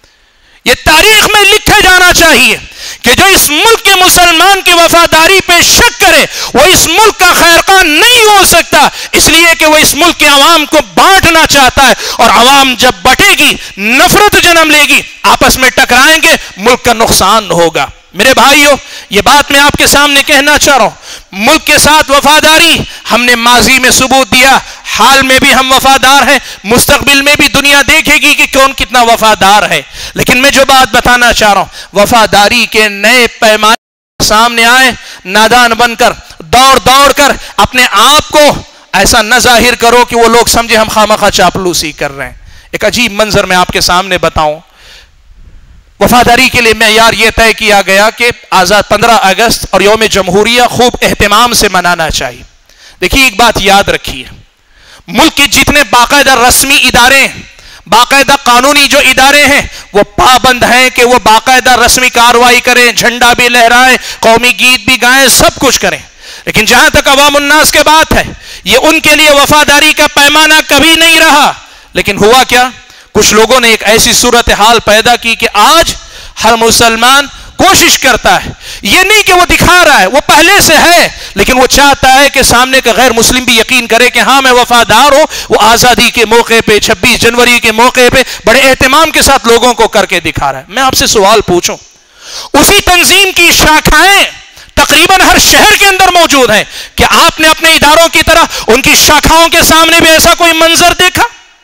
یہ تاریخ میں لکھا جانا چاہیے کہ جو اس ملک کے مسلمان کی وفاداری پہ شک کرے وہ اس ملک کا خیرخواہ نہیں ہو سکتا، اس لیے کہ وہ اس ملک کے عوام کو بانٹنا چاہتا ہے، اور عوام جب بٹے گی نفرت جنم لے گی، آپس میں ٹکرائیں گے، ملک کا نقصان ہوگا۔ میرے بھائیوں، یہ بات میں آپ کے سامنے کہنا چاہ رہا ہوں، ملک کے ساتھ وفاداری ہم نے ماضی میں ثبوت دیا، حال میں بھی ہم وفادار ہیں، مستقبل میں بھی دنیا دیکھے گی کہ کون کتنا وفادار ہے۔ لیکن میں جو بات بتانا چاہ رہا ہوں، وفاداری کے نئے پیمانے سامنے آئے، نادان بن کر دوڑ دوڑ کر اپنے آپ کو ایسا نہ ظاہر کرو کہ وہ لوگ سمجھے ہم خامخواہ چاپلوسی کر رہے ہیں۔ ایک عجیب منظر میں آپ کے سامنے بتاؤں، وفاداری کے لیے معیار یہ طے کیا گیا کہ آزاد پندرہ اگست اور یوم جمہوریہ خوب اہتمام سے منانا چاہیے. دیکھیے ایک بات یاد رکھیے، ملک کے جتنے باقاعدہ رسمی ادارے ہیں، باقاعدہ قانونی جو ادارے ہیں، وہ پابند ہیں کہ وہ باقاعدہ رسمی کارروائی کریں، جھنڈا بھی لہرائیں، قومی گیت بھی گائیں، سب کچھ کریں. لیکن جہاں تک عوام الناس کے بات ہے، یہ ان کے لیے وفاداری کا پیمانہ کبھی نہیں رہا. لیکن ہوا کیا؟ کچھ لوگوں نے ایک ایسی صورتحال پیدا کی کہ آج ہر مسلمان کوشش کرتا ہے، یہ نہیں کہ وہ دکھا رہا ہے، وہ پہلے سے ہے، لیکن وہ چاہتا ہے کہ سامنے کا غیر مسلم بھی یقین کرے کہ ہاں میں وفادار ہوں. وہ آزادی کے موقع پہ، چھبیس جنوری کے موقع پہ بڑے اہتمام کے ساتھ لوگوں کو کر کے دکھا رہا ہے. میں آپ سے سوال پوچھوں، اسی تنظیم کی شاخائیں تقریباً ہر شہر کے اندر موجود ہیں، کہ آپ نے اپنے اداروں کی طرح ان کی شاخاؤں کے سامنے بھی ایسا کوئی منظر دیکھا؟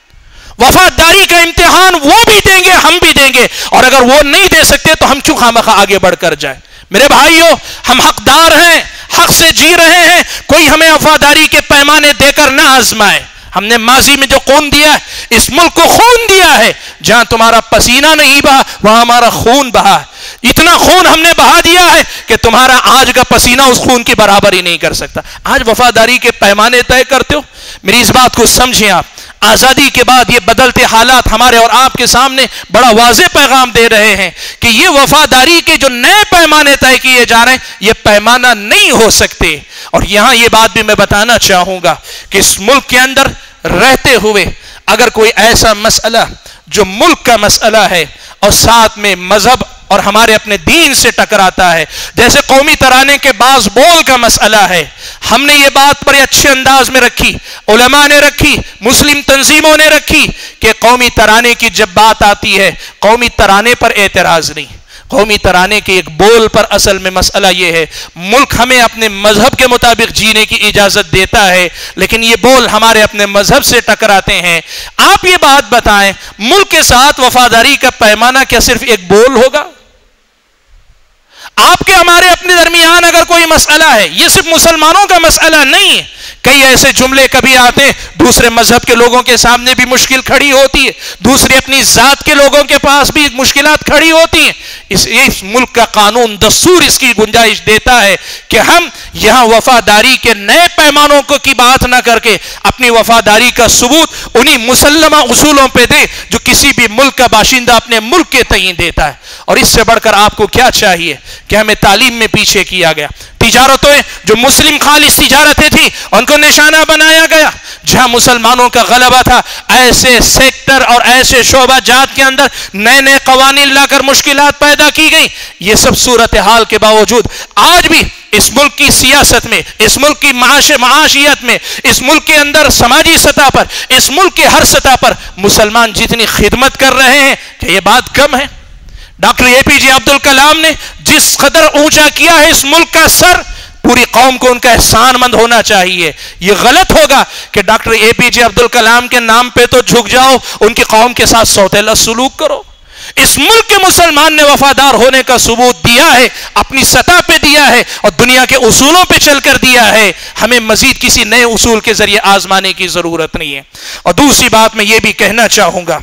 وفاداری کا امتحان وہ بھی دیں گے، ہم بھی دیں گے، اور اگر وہ نہیں دے سکتے تو ہم کیوں خامخواہ آگے بڑھ کر جائیں؟ میرے بھائیوں، ہم حقدار ہیں، حق سے جی رہے ہیں، کوئی ہمیں وفاداری کے پیمانے دے کر نہ آزمائے. ہم نے ماضی میں جو خون دیا ہے، اس ملک کو خون دیا ہے. جہاں تمہارا پسینہ نہیں بہا وہاں ہمارا خون بہا. اتنا خون ہم نے بہا دیا ہے کہ تمہارا آج کا پسینہ اس خون کی برابر ہی نہیں کر سکتا. آج وفاداری کے پیمانے طے کرتے ہو. میری اس بات کو سمجھیں آپ، آزادی کے بعد یہ بدلتے حالات ہمارے اور آپ کے سامنے بڑا واضح پیغام دے رہے ہیں کہ یہ وفاداری کے جو نئے پیمانے طے کیے جا رہے ہیں، یہ پیمانہ نہیں ہو سکتے. اور یہاں یہ بات بھی میں بتانا چاہوں گا کہ اس ملک کے اندر رہتے ہوئے اگر کوئی ایسا مسئلہ جو ملک کا مسئلہ ہے اور ساتھ میں مذہب اور ہمارے اپنے دین سے ٹکراتا ہے، جیسے قومی ترانے کے بعض بول کا مسئلہ ہے، ہم نے یہ بات بڑے اچھے انداز میں رکھی، علماء نے رکھی، مسلم تنظیموں نے رکھی کہ قومی ترانے کی جب بات آتی ہے، قومی ترانے پر اعتراض نہیں، قومی ترانے کے ایک بول پر اصل میں مسئلہ یہ ہے، ملک ہمیں اپنے مذہب کے مطابق جینے کی اجازت دیتا ہے، لیکن یہ بول ہمارے اپنے مذہب سے ٹکراتے ہیں. آپ یہ بات بتائیں، ملک کے ساتھ وفاداری کا پیمانہ کیا صرف ایک بول ہوگا؟ آپ کے ہمارے اپنے درمیان اگر کوئی مسئلہ ہے، یہ صرف مسلمانوں کا مسئلہ نہیں ہے. کئی ایسے جملے کبھی آتے ہیں، دوسرے مذہب کے لوگوں کے سامنے بھی مشکل کھڑی ہوتی ہے، دوسری اپنی ذات کے لوگوں کے پاس بھی مشکلات کھڑی ہوتی ہیں. اس اس ملک کا قانون دستور اس کی گنجائش دیتا ہے کہ ہم یہاں وفاداری کے نئے پیمانوں کو کی بات نہ کر کے اپنی وفاداری کا ثبوت انہی مسلمہ اصولوں پہ دے جو کسی بھی ملک کا باشندہ اپنے ملک کے تئیں دیتا ہے. اور اس سے بڑھ کر آپ کو کیا چاہیے کہ ہمیں تعلیم میں پیچھے کیا گیا. تجارتوں جو مسلم خالص تجارتیں تھیں ان کو نشانہ بنایا گیا. جہاں مسلمانوں کا غلبہ تھا، ایسے سیکٹر اور ایسے شعبہ جات کے اندر نئے نئے قوانین لا کر مشکلات پیدا کی گئی. یہ سب صورتحال کے باوجود آج بھی اس ملک کی سیاست میں، اس ملک کی معاش معاشیت میں، اس ملک کے اندر سماجی سطح پر، اس ملک کے ہر سطح پر مسلمان جتنی خدمت کر رہے ہیں کہ یہ بات کم ہے. ڈاکٹر اے پی جے عبد الکلام نے جس قدر اونچا کیا ہے اس ملک کا سر، پوری قوم کو ان کا احسان مند ہونا چاہیے. یہ غلط ہوگا کہ ڈاکٹر اے پی جے عبد الکلام کے نام پہ تو جھک جاؤ، ان کی قوم کے ساتھ سوتیلا سلوک کرو. اس ملک کے مسلمان نے وفادار ہونے کا ثبوت دیا ہے، اپنی سطح پہ دیا ہے اور دنیا کے اصولوں پہ چل کر دیا ہے. ہمیں مزید کسی نئے اصول کے ذریعے آزمانے کی ضرورت نہیں ہے. اور دوسری بات میں یہ بھی کہنا چاہوں گا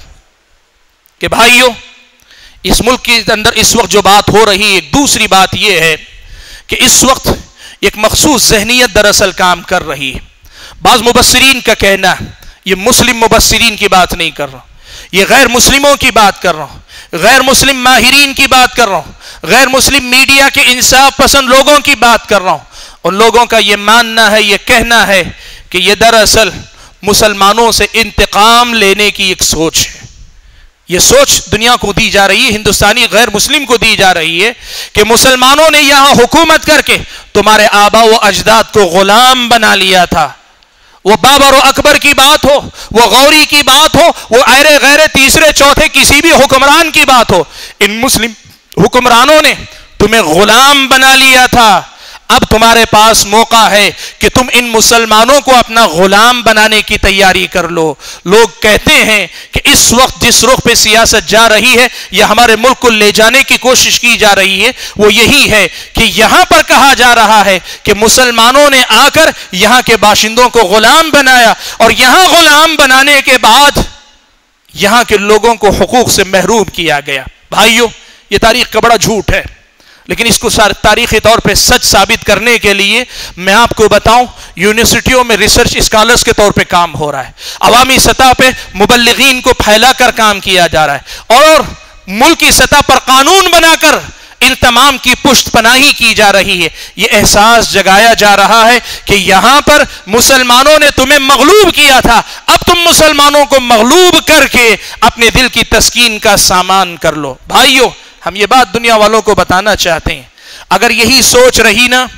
کہ بھائیوں، اس ملک کے اندر اس وقت جو بات ہو رہی ہے، ایک دوسری بات یہ ہے کہ اس وقت ایک مخصوص ذہنیت دراصل کام کر رہی ہے. بعض مبصرین کا کہنا ہے، یہ مسلم مبصرین کی بات نہیں کر رہا، یہ غیر مسلموں کی بات کر رہا ہوں، غیر مسلم ماہرین کی بات کر رہا ہوں، غیر مسلم میڈیا کے انصاف پسند لوگوں کی بات کر رہا ہوں. ان لوگوں کا یہ ماننا ہے، یہ کہنا ہے کہ یہ دراصل مسلمانوں سے انتقام لینے کی ایک سوچ ہے. یہ سوچ دنیا کو دی جا رہی ہے، ہندوستانی غیر مسلم کو دی جا رہی ہے کہ مسلمانوں نے یہاں حکومت کر کے تمہارے آبا و اجداد کو غلام بنا لیا تھا. وہ بابر و اکبر کی بات ہو، وہ غوری کی بات ہو، وہ ایرے غیرے تیسرے چوتھے کسی بھی حکمران کی بات ہو، ان مسلم حکمرانوں نے تمہیں غلام بنا لیا تھا. اب تمہارے پاس موقع ہے کہ تم ان مسلمانوں کو اپنا غلام بنانے کی تیاری کر لو. لوگ کہتے ہیں کہ اس وقت جس رخ پہ سیاست جا رہی ہے یا ہمارے ملک کو لے جانے کی کوشش کی جا رہی ہے وہ یہی ہے کہ یہاں پر کہا جا رہا ہے کہ مسلمانوں نے آ کر یہاں کے باشندوں کو غلام بنایا اور یہاں غلام بنانے کے بعد یہاں کے لوگوں کو حقوق سے محروم کیا گیا. بھائیوں، یہ تاریخ کا بڑا جھوٹ ہے، لیکن اس کو تاریخی طور پہ سچ ثابت کرنے کے لیے میں آپ کو بتاؤں، یونیورسٹیوں میں ریسرچ اسکالرز کے طور پہ کام ہو رہا ہے، عوامی سطح پہ مبلغین کو پھیلا کر کام کیا جا رہا ہے، اور ملکی سطح پر قانون بنا کر ان تمام کی پشت پناہی کی جا رہی ہے۔ یہ احساس جگایا جا رہا ہے کہ یہاں پر مسلمانوں نے تمہیں مغلوب کیا تھا، اب تم مسلمانوں کو مغلوب کر کے اپنے دل کی تسکین کا سامان کر لو۔ بھائیو، ہم یہ بات دنیا والوں کو بتانا چاہتے ہیں، اگر یہی سوچ رہی نا،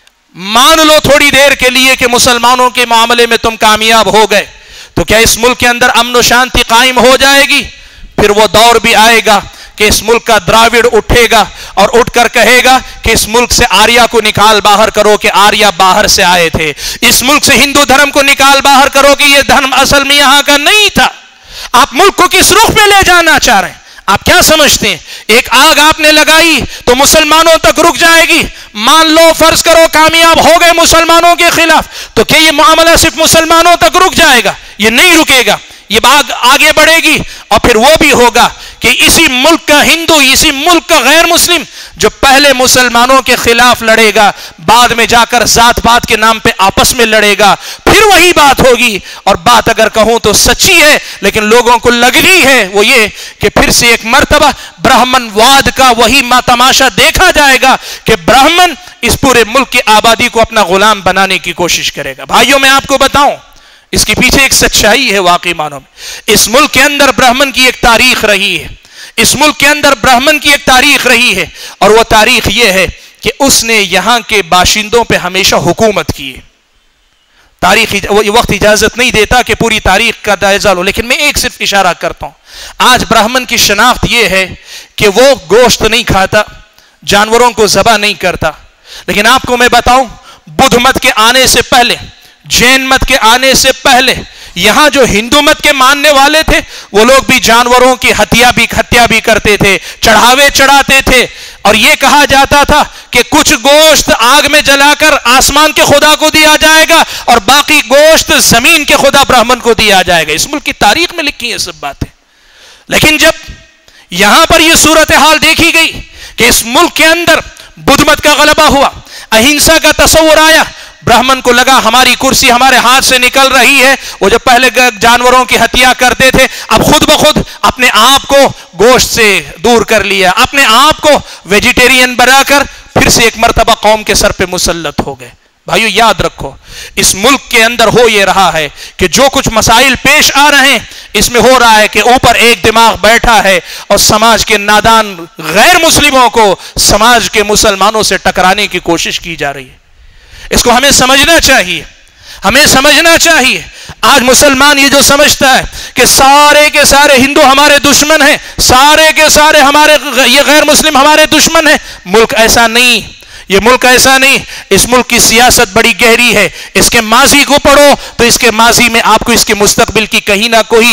مان لو تھوڑی دیر کے لیے کہ مسلمانوں کے معاملے میں تم کامیاب ہو گئے، تو کیا اس ملک کے اندر امن و شانتی قائم ہو جائے گی؟ پھر وہ دور بھی آئے گا کہ اس ملک کا دراوڑ اٹھے گا اور اٹھ کر کہے گا کہ اس ملک سے آریہ کو نکال باہر کرو کہ آریہ باہر سے آئے تھے، اس ملک سے ہندو دھرم کو نکال باہر کرو کہ یہ دھرم اصل میں یہاں کا نہیں تھا۔ آپ ملک کو کس رخ پہ لے جانا چاہ رہے ہیں؟ آپ کیا سمجھتے ہیں ایک آگ آپ نے لگائی تو مسلمانوں تک رک جائے گی؟ مان لو فرض کرو کامیاب ہو گئے مسلمانوں کے خلاف، تو کیا یہ معاملہ صرف مسلمانوں تک رک جائے گا؟ یہ نہیں رکے گا، یہ آگ آگے بڑھے گی، اور پھر وہ بھی ہوگا کہ اسی ملک کا ہندو، اسی ملک کا غیر مسلم جو پہلے مسلمانوں کے خلاف لڑے گا، بعد میں جا کر ذات پات کے نام پہ آپس میں لڑے گا، پھر وہی بات ہوگی۔ اور بات اگر کہوں تو سچی ہے، لیکن لوگوں کو لگ رہی ہے وہ یہ کہ پھر سے ایک مرتبہ برہمن واد کا وہی تماشا دیکھا جائے گا کہ برہمن اس پورے ملک کی آبادی کو اپنا غلام بنانے کی کوشش کرے گا۔ بھائیوں، میں آپ کو بتاؤں، اس کے پیچھے ایک سچائی ہے واقعی معنوں میں۔ اس ملک کے اندر برہمن کی ایک تاریخ رہی ہے، اس ملک کے اندر برہمن کی ایک تاریخ رہی ہے، اور وہ تاریخ یہ ہے کہ اس نے یہاں کے باشندوں پہ ہمیشہ حکومت کی ہے۔ تاریخ وقت اجازت نہیں دیتا کہ پوری تاریخ کا جائزہ لو، لیکن میں ایک صرف اشارہ کرتا ہوں۔ آج برہمن کی شناخت یہ ہے کہ وہ گوشت نہیں کھاتا، جانوروں کو ذبح نہیں کرتا، لیکن آپ کو میں بتاؤں، بدھ مت کے آنے سے پہلے، جین مت کے آنے سے پہلے، یہاں جو ہندو مت کے ماننے والے تھے وہ لوگ بھی جانوروں کی ہتیا بھی ہتیا بھی کرتے تھے، چڑھاوے چڑھاتے تھے، اور یہ کہا جاتا تھا کہ کچھ گوشت آگ میں جلا کر آسمان کے خدا کو دیا جائے گا اور باقی گوشت زمین کے خدا برہمن کو دیا جائے گا۔ اس ملک کی تاریخ میں لکھی یہ سب باتیں، لیکن جب یہاں پر یہ صورتحال دیکھی گئی کہ اس ملک کے اندر بدھ مت کا غلبہ ہوا، اہنسا کا تصور آیا، برہمن کو لگا ہماری کرسی ہمارے ہاتھ سے نکل رہی ہے۔ وہ جو پہلے جانوروں کی ہتیا کرتے تھے، اب خود بخود اپنے آپ کو گوشت سے دور کر لیا، اپنے آپ کو ویجیٹیرین بنا کر پھر سے ایک مرتبہ قوم کے سر پہ مسلط ہو گئے۔ بھائیو، یاد رکھو، اس ملک کے اندر ہو یہ رہا ہے کہ جو کچھ مسائل پیش آ رہے ہیں، اس میں ہو رہا ہے کہ اوپر ایک دماغ بیٹھا ہے اور سماج کے نادان غیر مسلموں کو سماج کے مسلمانوں سے ٹکرانے کی کوشش کی جا رہی ہے۔ اس کو ہمیں سمجھنا چاہیے، ہمیں سمجھنا چاہیے۔ آج مسلمان یہ جو سمجھتا ہے کہ سارے کے سارے ہندو ہمارے دشمن ہیں، سارے کے سارے ہمارے یہ غیر مسلم ہمارے دشمن ہیں، ملک ایسا نہیں، یہ ملک ایسا نہیں۔ اس ملک کی سیاست بڑی گہری ہے، اس کے ماضی کو پڑھو تو اس کے ماضی میں آپ کو اس کے مستقبل کی کہیں نہ کوئی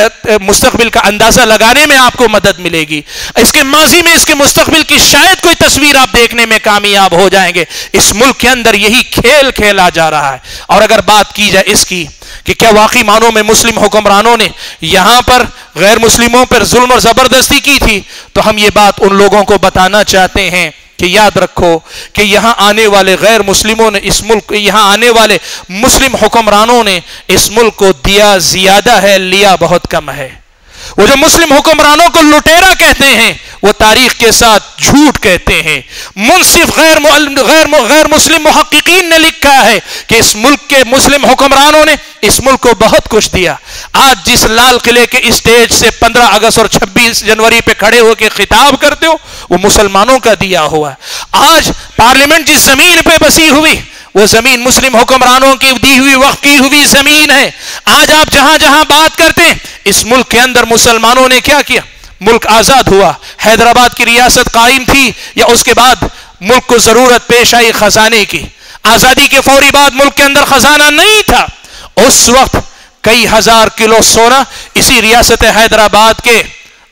مستقبل کا اندازہ لگانے میں آپ کو مدد ملے گی۔ اس کے ماضی میں اس کے مستقبل کی شاید کوئی تصویر آپ دیکھنے میں کامیاب ہو جائیں گے۔ اس ملک کے اندر یہی کھیل کھیلا جا رہا ہے۔ اور اگر بات کی جائے اس کی کہ کیا واقعی معنوں میں مسلم حکمرانوں نے یہاں پر غیر مسلموں پر ظلم اور زبردستی کی تھی، تو ہم یہ بات ان لوگوں کو بتانا چاہتے ہیں کہ یاد رکھو کہ یہاں آنے والے غیر مسلموں نے اس ملک یہاں آنے والے مسلم حکمرانوں نے اس ملک کو دیا زیادہ ہے، لیا بہت کم ہے۔ وہ جو مسلم حکمرانوں کو لٹیرا کہتے ہیں وہ تاریخ کے ساتھ جھوٹ کہتے ہیں۔ منصف غیر غیر غیر مسلم محققین نے لکھا ہے کہ اس ملک کے مسلم حکمرانوں نے اس ملک کو بہت کچھ دیا۔ آج جس لال قلعے کے اسٹیج سے پندرہ اگست اور چھبیس جنوری پہ کھڑے ہو کے خطاب کرتے ہو وہ مسلمانوں کا دیا ہوا ہے۔ آج پارلیمنٹ جس زمین پہ بسی ہوئی وہ زمین مسلم حکمرانوں کی دی ہوئی وقف کی ہوئی زمین ہے۔ آج آپ جہاں جہاں بات کرتے ہیں اس ملک کے اندر مسلمانوں نے کیا کیا؟ ملک آزاد ہوا، حیدرآباد کی ریاست قائم تھی یا اس کے بعد ملک کو ضرورت پیش آئی خزانے کی؟ آزادی کے فوری بعد ملک کے اندر خزانہ نہیں تھا۔ اس وقت کئی ہزار کلو سونا اسی ریاست حیدرآباد کے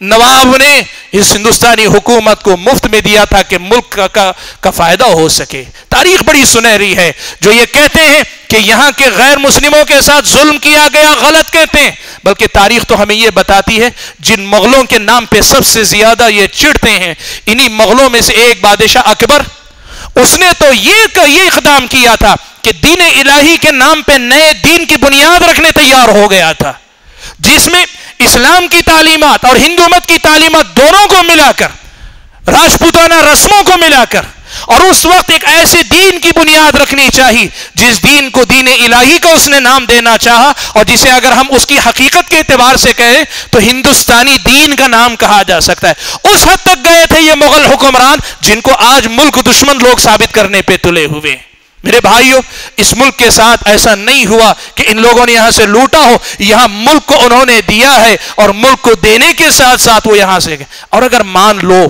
नवाब ने इस हिंदुस्तानी हुकूमत को मुफ्त में दिया था कि मुल्क का, का, का फायदा हो सके। तारीख बड़ी सुनहरी है। जो ये कहते हैं कि यहां के गैर मुस्लिमों के साथ जुल्म किया गया, गलत कहते हैं, बल्कि तारीख तो हमें यह बताती है जिन मुगलों के नाम पे सबसे ज्यादा ये चिढ़ते हैं, इन्हीं मुगलों में से एक बादशाह अकबर, उसने तो ये ये इक़दाम किया था कि दीन इलाही के नाम पे नए दीन की बुनियाद रखने तैयार हो गया था, जिसमें इस्लाम की तालीमात और हिंदू मत की तालीमात दोनों को मिलाकर, राजपूताना रस्मों को मिलाकर, और उस वक्त एक ऐसे दीन की बुनियाद रखनी चाहिए जिस दीन को दीन इलाही का उसने नाम देना चाहा, और जिसे अगर हम उसकी हकीकत के एतबार से कहें तो हिंदुस्तानी दीन का नाम कहा जा सकता है। उस हद तक गए थे ये मुगल हुक्मरान जिनको आज मुल्क दुश्मन लोग साबित करने पे तुले हुए। मेरे भाइयों, इस मुल्क के साथ ऐसा नहीं हुआ कि इन लोगों ने यहां से लूटा हो, यहां मुल्क को उन्होंने दिया है और मुल्क को देने के साथ साथ वो यहां से गए। और अगर मान लो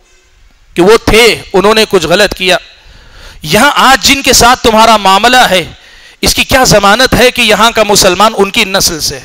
कि वो थे, उन्होंने कुछ गलत किया, यहां आज जिनके साथ तुम्हारा मामला है, इसकी क्या जमानत है कि यहां का मुसलमान उनकी नस्ल से,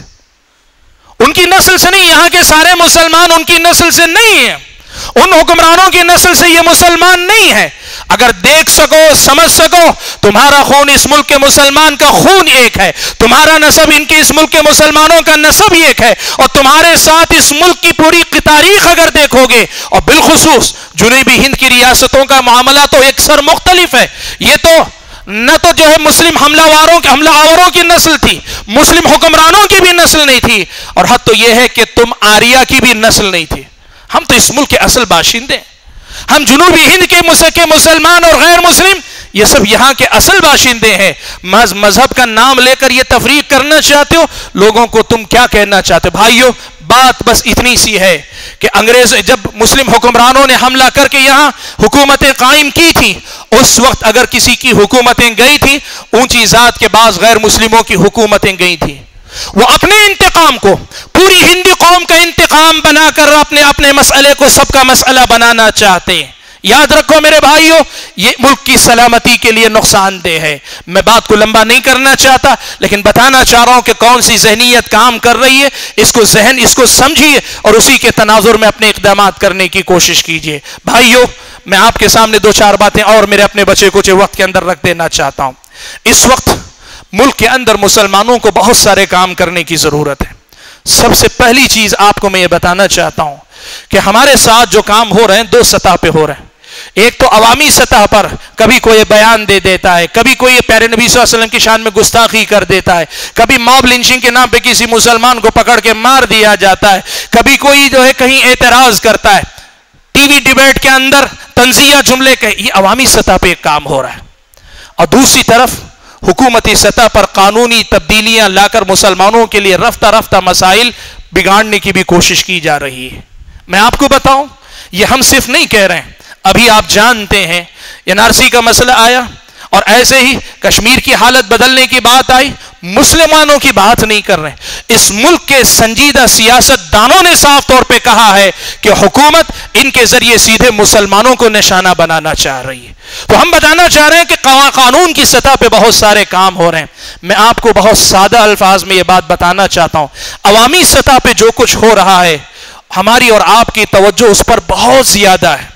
उनकी नस्ल से नहीं, यहां के सारे मुसलमान उनकी नस्ल से नहीं है, उन हुक्मरानों की नस्ल से ये मुसलमान नहीं है। अगर देख सको, समझ सको, तुम्हारा खून इस मुल्क के मुसलमान का खून एक है, तुम्हारा नसब इनके इस मुल्क के मुसलमानों का नसब एक है, और तुम्हारे साथ इस मुल्क की पूरी तारीख अगर देखोगे, और बिलखुसूस जुनूबी हिंद की रियासतों का मामला तो एक सर मुख्तलिफ है। ये तो न तो जो है मुस्लिम हमलावारों के हमलावरों की नस्ल थी, मुस्लिम हुक्मरानों की भी नस्ल नहीं थी, और हद तो यह है कि तुम आर्या की भी नस्ल नहीं थी। हम तो इस मुल्क के असल बाशिंदे, हम जुनूबी हिंद के मुसके मुसलमान और गैर मुस्लिम, ये सब यहां के असल बाशिंदे हैं। मज मजहब का नाम लेकर ये तफरीक करना चाहते हो, लोगों को तुम क्या कहना चाहते हो? भाइयों, बात बस इतनी सी है कि अंग्रेज जब मुस्लिम हुक्मरानों ने हमला करके यहां हुकूमतें कायम की थी, उस वक्त अगर किसी की हुकूमतें गई थी, ऊंची जात के बाद गैर मुस्लिमों की हुकूमतें गई थी, वो अपने इंतकाम को पूरी हिंदी कौम का इंतकाम बनाकर अपने अपने मसले को सबका मसला बनाना चाहते हैं। याद रखो मेरे भाइयों, ये मुल्क की सलामती के लिए नुकसानदेह है। मैं बात को लंबा नहीं करना चाहता, लेकिन बताना चाह रहा हूं कि कौन सी जहनीयत काम कर रही है, इसको जहन इसको समझिए और उसी के तनाजुर में अपने इक़दामात करने की कोशिश कीजिए। भाइयों, मैं आपके सामने दो चार बातें और मेरे अपने बचे कुछ वक्त के अंदर रख देना चाहता हूं। इस वक्त मुल्क के अंदर मुसलमानों को बहुत सारे काम करने की जरूरत है। सबसे पहली चीज आपको मैं ये बताना चाहता हूं कि हमारे साथ जो काम हो रहे हैं, दो सतह पे हो रहे हैं। एक तो अवामी सतह पर कभी कोई बयान दे देता है, कभी कोई प्यारे नबी सल्लल्लाहु अलैहि वसल्लम की शान में गुस्ताखी कर देता है, कभी मॉब लिंचिंग के नाम पे किसी मुसलमान को पकड़ के मार दिया जाता है, कभी कोई जो है कहीं एतराज करता है, टीवी डिबेट के अंदर तंजिया जुमले के, ये अवामी सतह पे एक काम हो रहा है। और दूसरी तरफ हुकूमती सतह पर कानूनी तब्दीलियां लाकर मुसलमानों के लिए रफ्ता रफ्ता मसाइल बिगाड़ने की भी कोशिश की जा रही है। मैं आपको बताऊं, ये हम सिर्फ नहीं कह रहे हैं, अभी आप जानते हैं एनआरसी का मसला आया, और ऐसे ही कश्मीर की हालत बदलने की बात आई, मुसलमानों की बात नहीं कर रहे। इस मुल्क के संजीदा सियासतदानों ने साफ तौर पे कहा है कि हुकूमत इनके जरिए सीधे मुसलमानों को निशाना बनाना चाह रही है। तो हम बताना चाह रहे हैं कि कानून की सतह पे बहुत सारे काम हो रहे हैं। मैं आपको बहुत सादा अल्फाज में यह बात बताना चाहता हूं, अवामी सतह पे जो कुछ हो रहा है, हमारी और आपकी तवज्जो उस पर बहुत ज्यादा है।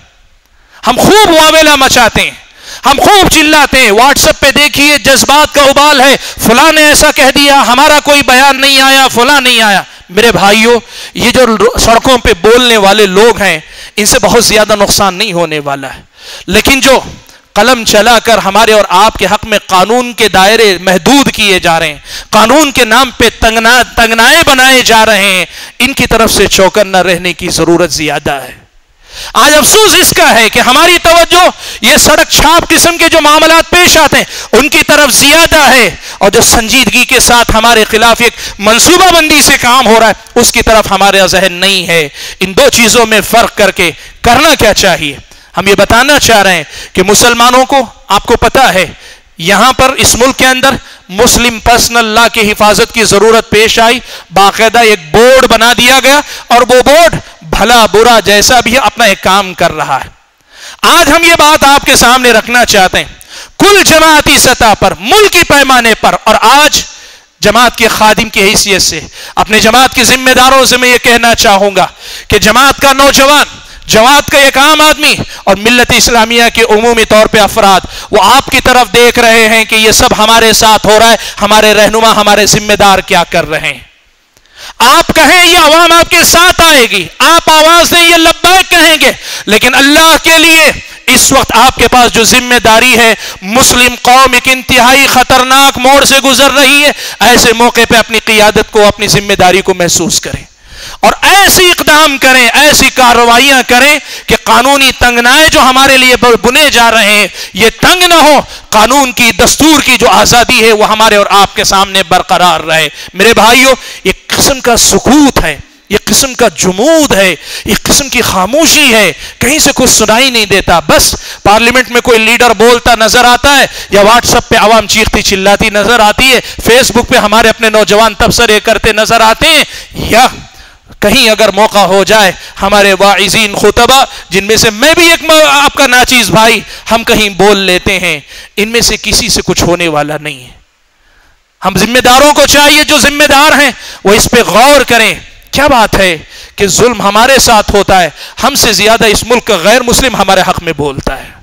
हम खूब वावेला मचाते हैं, हम खूब चिल्लाते हैं, व्हाट्सएप पे देखिए जज्बात का उबाल है, फलां ने ऐसा कह दिया, हमारा कोई बयान नहीं आया, फलां नहीं आया। मेरे भाइयों, ये जो सड़कों पे बोलने वाले लोग हैं, इनसे बहुत ज्यादा नुकसान नहीं होने वाला है, लेकिन जो कलम चलाकर हमारे और आपके हक में कानून के दायरे महदूद किए जा रहे हैं, कानून के नाम पे तंगना तंगनाए बनाए जा रहे हैं, इनकी तरफ से चौकन्ना रहने की जरूरत ज्यादा है। आज अफसोस इसका है कि हमारी तवज्जो ये सड़क छाप किस्म के जो मामलात पेश आते हैं उनकी तरफ ज्यादा है, और जो संजीदगी के साथ हमारे खिलाफ एक मंसूबाबंदी से काम हो रहा है उसकी तरफ हमारा जहन नहीं है। इन दो चीजों में फर्क करके करना क्या चाहिए, हम ये बताना चाह रहे हैं कि मुसलमानों को, आपको पता है यहां पर इस मुल्क के अंदर मुस्लिम पर्सनल लॉ की हिफाजत की जरूरत पेश आई, बाकायदा एक बोर्ड बना दिया गया, और वो बोर्ड भला बुरा जैसा भी अपना एक काम कर रहा है। आज हम ये बात आपके सामने रखना चाहते हैं, कुल जमाती सतह पर, मुल्की पैमाने पर, और आज جماعت کے خادم کی حیثیت سے اپنے جماعت کے ذمہ داروں سے میں یہ کہنا چاہوں گا کہ جماعت کا نوجوان، جماعت کا ایک عام آدمی اور ملت اسلامیہ کے عمومی طور پہ افراد وہ آپ کی طرف دیکھ رہے ہیں کہ یہ سب ہمارے ساتھ ہو رہا ہے، ہمارے رہنما، ہمارے ذمہ دار کیا کر رہے ہیں۔ آپ کہیں یہ عوام آپ کے ساتھ آئے گی، آپ آواز دیں یہ لبیک کہیں گے، لیکن اللہ کے لیے اس وقت آپ کے پاس جو ذمہ داری ہے، مسلم قوم ایک انتہائی خطرناک موڑ سے گزر رہی ہے، ایسے موقع پہ اپنی قیادت کو، اپنی ذمہ داری کو محسوس کریں اور ایسی اقدام کریں، ایسی کارروائیاں کریں کہ قانونی تنگنائیں جو ہمارے لیے بنے جا رہے ہیں یہ تنگ نہ ہو، قانون کی، دستور کی جو آزادی ہے وہ ہمارے اور آپ کے سامنے برقرار رہے۔ میرے بھائیوں، ایک قسم کا سکوت ہے، یہ قسم کا جمود ہے، ایک قسم کی خاموشی ہے، کہیں سے کچھ سنائی نہیں دیتا۔ بس پارلیمنٹ میں کوئی لیڈر بولتا نظر آتا ہے، یا واٹس ایپ پہ عوام چیختی چلاتی نظر آتی ہے، فیس بک پہ ہمارے اپنے نوجوان تبصرے کرتے نظر آتے ہیں، یا کہیں اگر موقع ہو جائے ہمارے واعظین خطبہ، جن میں سے میں بھی ایک آپ کا ناچیز بھائی، ہم کہیں بول لیتے ہیں، ان میں سے کسی سے کچھ ہونے والا نہیں ہے۔ ہم ذمہ داروں کو چاہیے، جو ذمہ دار ہیں وہ اس پہ غور کریں۔ کیا بات ہے کہ ظلم ہمارے ساتھ ہوتا ہے، ہم سے زیادہ اس ملک کا غیر مسلم ہمارے حق میں بولتا ہے۔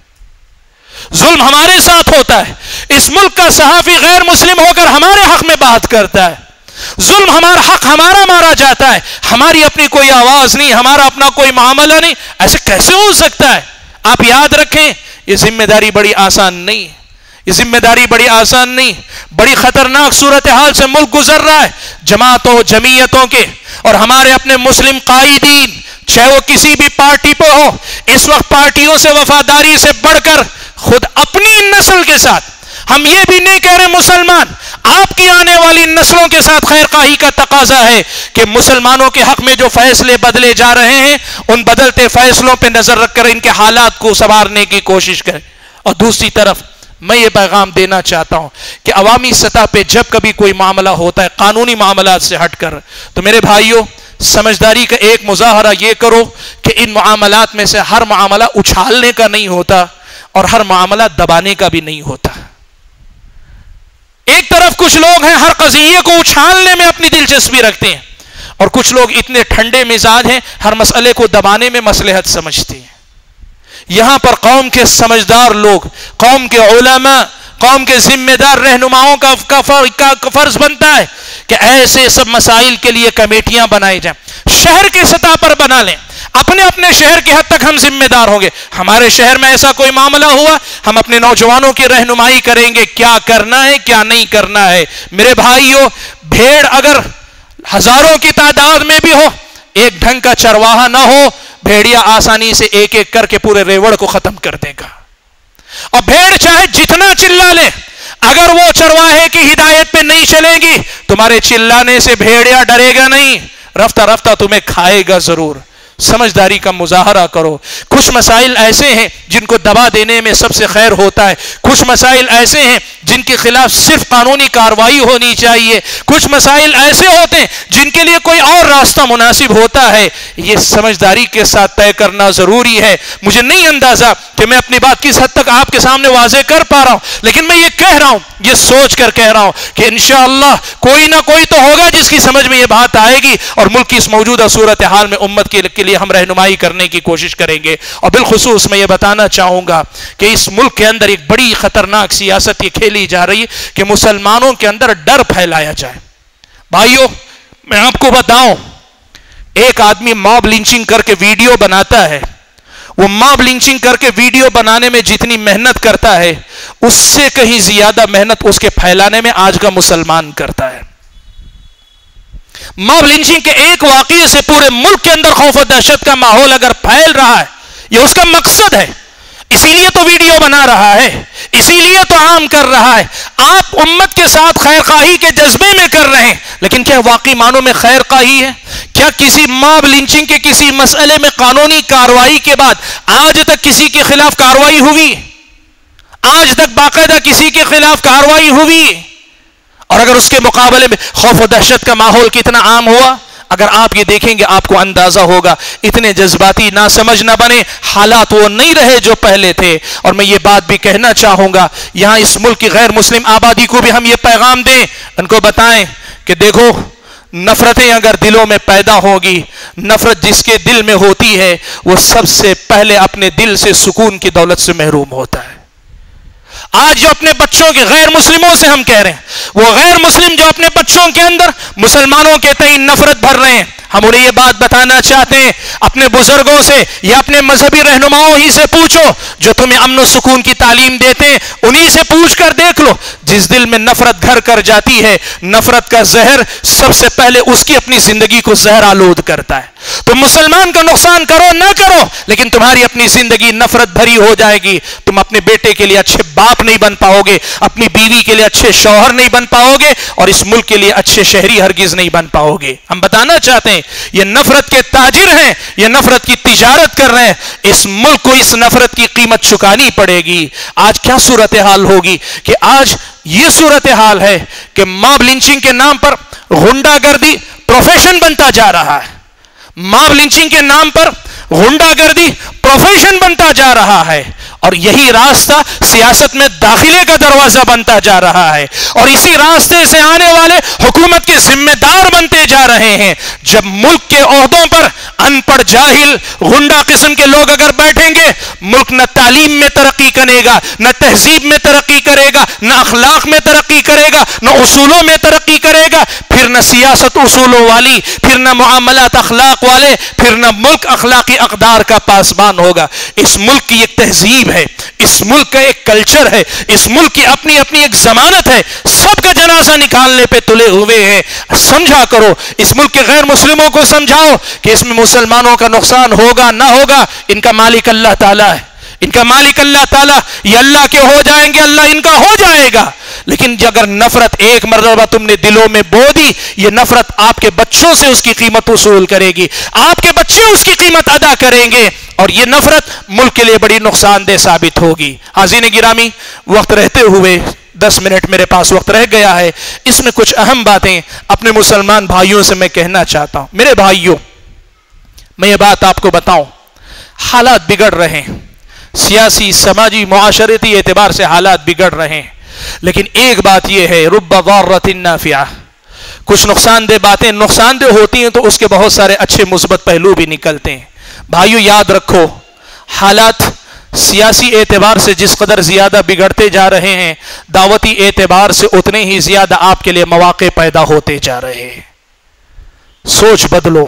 ظلم ہمارے ساتھ ہوتا ہے، اس ملک کا صحافی غیر مسلم ہو کر ہمارے حق میں بات کرتا ہے۔ ظلم ہمارا حق ہمارا مارا جاتا ہے، ہماری اپنی کوئی آواز نہیں، ہمارا اپنا کوئی معاملہ نہیں۔ ایسے کیسے ہو سکتا ہے؟ آپ یاد رکھیں، یہ ذمہ داری بڑی آسان نہیں ہے، یہ ذمہ داری بڑی آسان نہیں، بڑی خطرناک صورتحال سے ملک گزر رہا ہے۔ جماعتوں، جمعیتوں کے اور ہمارے اپنے مسلم قائدین، چاہے وہ کسی بھی پارٹی پہ ہو، اس وقت پارٹیوں سے وفاداری سے بڑھ کر خود اپنی نسل کے ساتھ، ہم یہ بھی نہیں کہہ رہے مسلمان، آپ کی آنے والی نسلوں کے ساتھ خیر خواہی کا تقاضا ہے کہ مسلمانوں کے حق میں جو فیصلے بدلے جا رہے ہیں ان بدلتے فیصلوں پہ نظر رکھ کر ان کے حالات کو سنوارنے کی کوشش کریں۔ اور دوسری طرف میں یہ پیغام دینا چاہتا ہوں کہ عوامی سطح پہ جب کبھی کوئی معاملہ ہوتا ہے قانونی معاملات سے ہٹ کر، تو میرے بھائیوں سمجھداری کا ایک مظاہرہ یہ کرو کہ ان معاملات میں سے ہر معاملہ اچھالنے کا نہیں ہوتا اور ہر معاملہ دبانے کا بھی نہیں ہوتا۔ ایک طرف کچھ لوگ ہیں ہر قضیے کو اچھالنے میں اپنی دلچسپی رکھتے ہیں، اور کچھ لوگ اتنے ٹھنڈے مزاج ہیں ہر مسئلے کو دبانے میں مصلحت سمجھتے ہیں۔ یہاں پر قوم کے سمجھدار لوگ، قوم کے علماء، قوم کے ذمہ دار رہنماؤں کا فرض بنتا ہے کہ ایسے سب مسائل کے لیے کمیٹیاں بنائی جائیں، شہر کے سطح پر بنا لیں، اپنے اپنے شہر کی حد تک ہم ذمہ دار ہوں گے۔ ہمارے شہر میں ایسا کوئی معاملہ ہوا، ہم اپنے نوجوانوں کی رہنمائی کریں گے کیا کرنا ہے کیا نہیں کرنا ہے۔ میرے بھائیوں، بھیڑ اگر ہزاروں کی تعداد میں بھی ہو، ایک ڈھنگ کا چرواہا نہ ہو، بھیڑیا آسانی سے ایک ایک کر کے پورے ریوڑ کو ختم کر دے گا۔ اور بھیڑ چاہے جتنا چلا لے، اگر وہ چرواہے کی ہدایت پہ نہیں چلے گی، تمہارے چلانے سے بھیڑیا ڈرے گا نہیں، رفتہ رفتہ تمہیں کھائے گا ضرور۔ سمجھداری کا مظاہرہ کرو۔ کچھ مسائل ایسے ہیں جن کو دبا دینے میں سب سے خیر ہوتا ہے، کچھ مسائل ایسے ہیں جن کے خلاف صرف قانونی کارروائی ہونی چاہیے، کچھ مسائل ایسے ہوتے ہیں جن کے لیے کوئی اور راستہ مناسب ہوتا ہے۔ یہ سمجھداری کے ساتھ طے کرنا ضروری ہے۔ مجھے نہیں اندازہ کہ میں اپنی بات کس حد تک آپ کے سامنے واضح کر پا رہا ہوں، لیکن میں یہ کہہ رہا ہوں، یہ سوچ کر کہہ رہا ہوں کہ انشاءاللہ کوئی نہ کوئی تو ہوگا جس کی سمجھ میں یہ بات آئے گی، اور ملک کی اس موجودہ صورتحال میں امت کے لیے ہم رہنمائی کرنے کی کوشش کریں گے۔ اور بالخصوص میں یہ بتانا چاہوں گا کہ اس ملک کے اندر ایک بڑی خطرناک سیاست یہ کھیلی جا رہی ہے کہ مسلمانوں کے اندر ڈر پھیلایا جائے۔ بھائیوں، میں آپ کو بتاؤں، ایک آدمی موب لنچنگ کر کے ویڈیو بناتا ہے، وہ موب لنچنگ کر کے ویڈیو بنانے میں جتنی محنت کرتا ہے اس سے کہیں زیادہ محنت اس کے پھیلانے میں آج کا مسلمان کرتا ہے۔ موب لنچنگ کے ایک واقعے سے پورے ملک کے اندر خوف و دہشت کا ماحول اگر پھیل رہا ہے، یہ اس کا مقصد ہے، اسی لیے تو ویڈیو بنا رہا ہے، اسی لیے تو عام کر رہا ہے۔ آپ امت کے ساتھ خیر خواہی کے جذبے میں کر رہے ہیں، لیکن کیا واقعی معنوں میں خیر خواہی ہے؟ کیا کسی موب لنچنگ کے کسی مسئلے میں قانونی کارروائی کے بعد آج تک کسی کے خلاف کارروائی ہوئی؟ آج تک باقاعدہ کسی کے خلاف کارروائی ہوئی؟ اور اگر اس کے مقابلے میں خوف و دہشت کا ماحول کتنا عام ہوا؟ اگر آپ یہ دیکھیں گے آپ کو اندازہ ہوگا، اتنے جذباتی نہ سمجھ نہ بنے، حالات وہ نہیں رہے جو پہلے تھے۔ اور میں یہ بات بھی کہنا چاہوں گا، یہاں اس ملک کی غیر مسلم آبادی کو بھی ہم یہ پیغام دیں، ان کو بتائیں کہ دیکھو، نفرتیں اگر دلوں میں پیدا ہوگی، نفرت جس کے دل میں ہوتی ہے وہ سب سے پہلے اپنے دل سے سکون کی دولت سے محروم ہوتا ہے۔ آج جو اپنے بچوں کے غیر مسلموں سے ہم کہہ رہے ہیں، وہ غیر مسلم جو اپنے بچوں کے اندر مسلمانوں کے تئیں نفرت بھر رہے ہیں، ہم انہیں یہ بات بتانا چاہتے ہیں، اپنے بزرگوں سے یا اپنے مذہبی رہنماؤں ہی سے پوچھو جو تمہیں امن و سکون کی تعلیم دیتے ہیں، انہی سے پوچھ کر دیکھ لو، جس دل میں نفرت گھر کر جاتی ہے، نفرت کا زہر سب سے پہلے اس کی اپنی زندگی کو زہر آلود کرتا ہے۔ تم مسلمان کا نقصان کرو نہ کرو، لیکن تمہاری اپنی زندگی نفرت بھری ہو جائے گی، تم اپنے بیٹے کے لیے اچھے باپ نہیں بن پاؤ گے، اپنی بیوی کے لیے اچھے شوہر نہیں بن پاؤ گے، اور اس ملک کے لیے اچھے شہری ہرگز نہیں بن پاؤ گے۔ ہم بتانا چاہتے ہیں یہ نفرت کے تاجر ہیں، یہ نفرت کی تجارت کر رہے ہیں، اس ملک کو اس نفرت کی قیمت چکانی پڑے گی۔ آج کیا صورتحال ہوگی کہ آج یہ صورتحال ہے کہ ماب لنچنگ کے نام پر غنڈہ گردی پروفیشن بنتا جا رہا ہے، ماب لنچنگ کے نام پر غنڈہ گردی پروفیشن بنتا جا رہا ہے، اور یہی راستہ سیاست میں داخلے کا دروازہ بنتا جا رہا ہے، اور اسی راستے سے آنے والے حکومت کے ذمہ دار بنتے جا رہے ہیں۔ جب ملک کے عہدوں پر ان پڑھ جاہل غنڈہ قسم کے لوگ اگر بیٹھیں گے، ملک نہ تعلیم میں ترقی کرے گا، نہ تہذیب میں ترقی کرے گا، نہ اخلاق میں ترقی کرے گا، نہ اصولوں میں ترقی کرے گا، پھر نہ سیاست اصولوں والی، پھر نہ معاملات اخلاق والے، پھر نہ ملک اخلاقی اقدار کا پاسبان ہوگا۔ اس ملک کی ایک تہذیب ہے، اس ملک کا ایک کلچر ہے، اس ملک کی اپنی اپنی ایک ضمانت ہے، سب کا جنازہ نکالنے پہ تلے ہوئے ہیں۔ سمجھا کرو، اس ملک کے غیر مسلموں کو سمجھاؤ کہ اس میں مسلمانوں کا نقصان ہوگا نہ ہوگا، ان کا مالک اللہ تعالیٰ ہے، ان کا مالک اللہ تعالیٰ، یہ اللہ کے ہو جائیں گے، اللہ ان کا ہو جائے گا۔ لیکن اگر نفرت ایک مرتبہ تم نے دلوں میں بو دی، یہ نفرت آپ کے بچوں سے اس کی قیمت وصول کرے گی، آپ کے بچے اس کی قیمت ادا کریں گے، اور یہ نفرت ملک کے لیے بڑی نقصان دہ ثابت ہوگی۔ حاضرین گرامی، وقت رہتے ہوئے دس منٹ میرے پاس وقت رہ گیا ہے، اس میں کچھ اہم باتیں اپنے مسلمان بھائیوں سے میں کہنا چاہتا ہوں۔ میرے بھائیوں، میں یہ بات آپ کو بتاؤں، حالات بگڑ رہے ہیں، سیاسی، سماجی، معاشرتی اعتبار سے حالات بگڑ رہے ہیں، لیکن ایک بات یہ ہے، رب ضارۃ نافعہ، کچھ نقصان دہ باتیں نقصان دہ ہوتی ہیں تو اس کے بہت سارے اچھے مثبت پہلو بھی نکلتے ہیں۔ بھائیو یاد رکھو، حالات سیاسی اعتبار سے جس قدر زیادہ بگڑتے جا رہے ہیں، دعوتی اعتبار سے اتنے ہی زیادہ آپ کے لیے مواقع پیدا ہوتے جا رہے ہیں۔ سوچ بدلو۔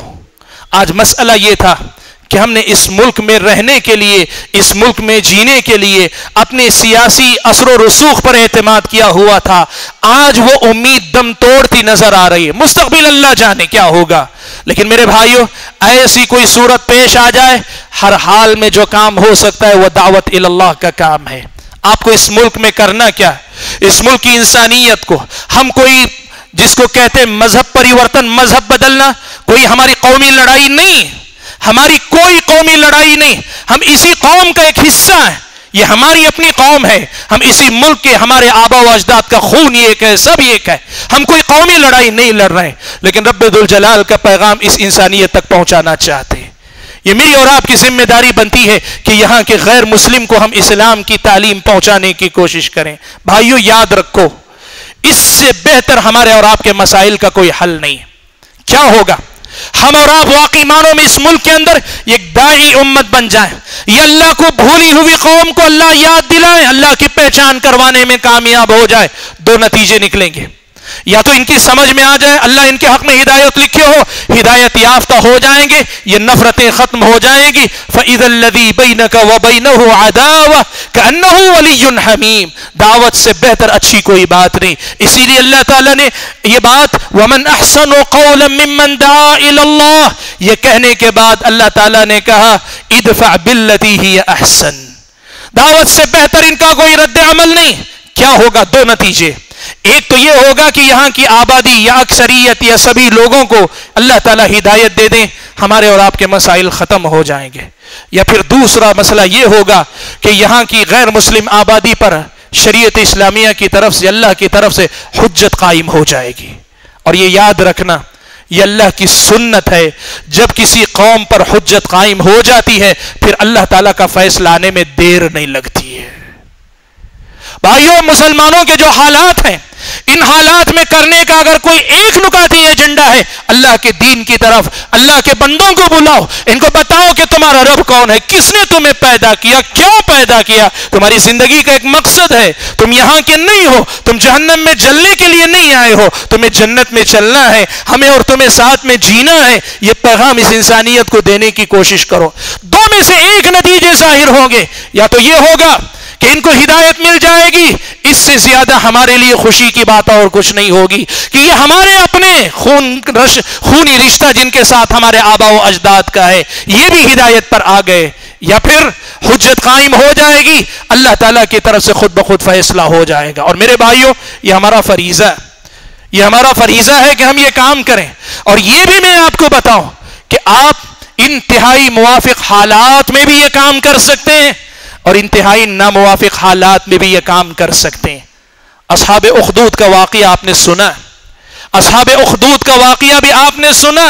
آج مسئلہ یہ تھا کہ ہم نے اس ملک میں رہنے کے لیے، اس ملک میں جینے کے لیے اپنے سیاسی اثر و رسوخ پر اعتماد کیا ہوا تھا، آج وہ امید دم توڑتی نظر آ رہی ہے۔ مستقبل اللہ جانے کیا ہوگا، لیکن میرے بھائیوں، ایسی کوئی صورت پیش آ جائے، ہر حال میں جو کام ہو سکتا ہے وہ دعوت اللہ کا کام ہے۔ آپ کو اس ملک میں کرنا کیا ہے؟ اس ملک کی انسانیت کو، ہم کوئی جس کو کہتے ہیں مذہب پریورتن، مذہب بدلنا، کوئی ہماری قومی لڑائی نہیں، ہماری کوئی قومی لڑائی نہیں، ہم اسی قوم کا ایک حصہ ہیں، یہ ہماری اپنی قوم ہے، ہم اسی ملک کے، ہمارے آبا و اجداد کا خون ایک ہے، سب ایک ہے، ہم کوئی قومی لڑائی نہیں لڑ رہے ہیں، لیکن رب ذوالجلال کا پیغام اس انسانیت تک پہنچانا چاہتے ہیں۔ یہ میری اور آپ کی ذمہ داری بنتی ہے کہ یہاں کے غیر مسلم کو ہم اسلام کی تعلیم پہنچانے کی کوشش کریں۔ بھائیو یاد رکھو، اس سے بہتر ہمارے اور آپ کے مسائل کا کوئی حل نہیں۔ کیا ہوگا؟ ہم اور آپ واقعی معنوں میں اس ملک کے اندر ایک داعی امت بن جائیں، یہ اللہ کو بھولی ہوئی قوم کو اللہ یاد دلائے، اللہ کی پہچان کروانے میں کامیاب ہو جائے۔ دو نتیجے نکلیں گے، یا تو ان کی سمجھ میں آ جائے، اللہ ان کے حق میں ہدایت لکھے ہو، ہدایت یافتہ ہو جائیں گے، یہ نفرتیں ختم ہو جائیں گی۔ فَإِذَا الَّذِي بَيْنَكَ وَبَيْنَهُ عَدَاوَةٌ كَأَنَّهُ وَلِيٌّ حَمِيمٌ، دعوت سے بہتر اچھی کوئی بات نہیں۔ اسی لیے اللہ تعالیٰ نے یہ بات وَمَنْ أَحْسَنُ قَوْلًا مِّمَّنْ دَعَا إِلَى اللَّهِ، یہ کہنے کے بعد اللہ تعالیٰ نے کہا ادفع بالتي هي احسن، دعوت سے بہتر ان کا کوئی رد عمل نہیں۔ کیا ہوگا؟ دو نتیجے، ایک تو یہ ہوگا کہ یہاں کی آبادی یا اکثریت یا سبھی لوگوں کو اللہ تعالیٰ ہدایت دے دیں، ہمارے اور آپ کے مسائل ختم ہو جائیں گے، یا پھر دوسرا مسئلہ یہ ہوگا کہ یہاں کی غیر مسلم آبادی پر شریعت اسلامیہ کی طرف سے، اللہ کی طرف سے حجت قائم ہو جائے گی۔ اور یہ یاد رکھنا، یہ اللہ کی سنت ہے. جب کسی قوم پر حجت قائم ہو جاتی ہے پھر اللہ تعالیٰ کا فیصلہ آنے میں دیر نہیں لگتی ہے. بھائیوں، مسلمانوں کے جو حالات ہیں، ان حالات میں کرنے کا اگر کوئی ایک نکاتی ایجنڈا ہے، اللہ کے دین کی طرف اللہ کے بندوں کو بلاؤ، ان کو بتاؤ کہ تمہارا رب کون ہے، کس نے تمہیں پیدا کیا، کیوں پیدا کیا، تمہاری زندگی کا ایک مقصد ہے، تم یہاں کے نہیں ہو، تم جہنم میں جلنے کے لیے نہیں آئے ہو، تمہیں جنت میں چلنا ہے، ہمیں اور تمہیں ساتھ میں جینا ہے. یہ پیغام اس انسانیت کو دینے کی کوشش کرو. دو میں سے ایک نتیجے ظاہر ہوں گے، یا تو یہ ہوگا کہ ان کو ہدایت مل جائے گی، اس سے زیادہ ہمارے لیے خوشی کی بات اور کچھ نہیں ہوگی کہ یہ ہمارے اپنے خون رش خونی رشتہ جن کے ساتھ ہمارے آبا و اجداد کا ہے یہ بھی ہدایت پر آ گئے، یا پھر حجت قائم ہو جائے گی، اللہ تعالیٰ کی طرف سے خود بخود فیصلہ ہو جائے گا. اور میرے بھائیوں، یہ ہمارا فریضہ ہے، یہ ہمارا فریضہ ہے کہ ہم یہ کام کریں. اور یہ بھی میں آپ کو بتاؤں کہ آپ انتہائی موافق حالات میں بھی یہ کام کر سکتے ہیں اور انتہائی ناموافق حالات میں بھی یہ کام کر سکتے ہیں. اصحاب اخدود کا واقعہ آپ نے سنا، اصحاب اخدود کا واقعہ بھی آپ نے سنا.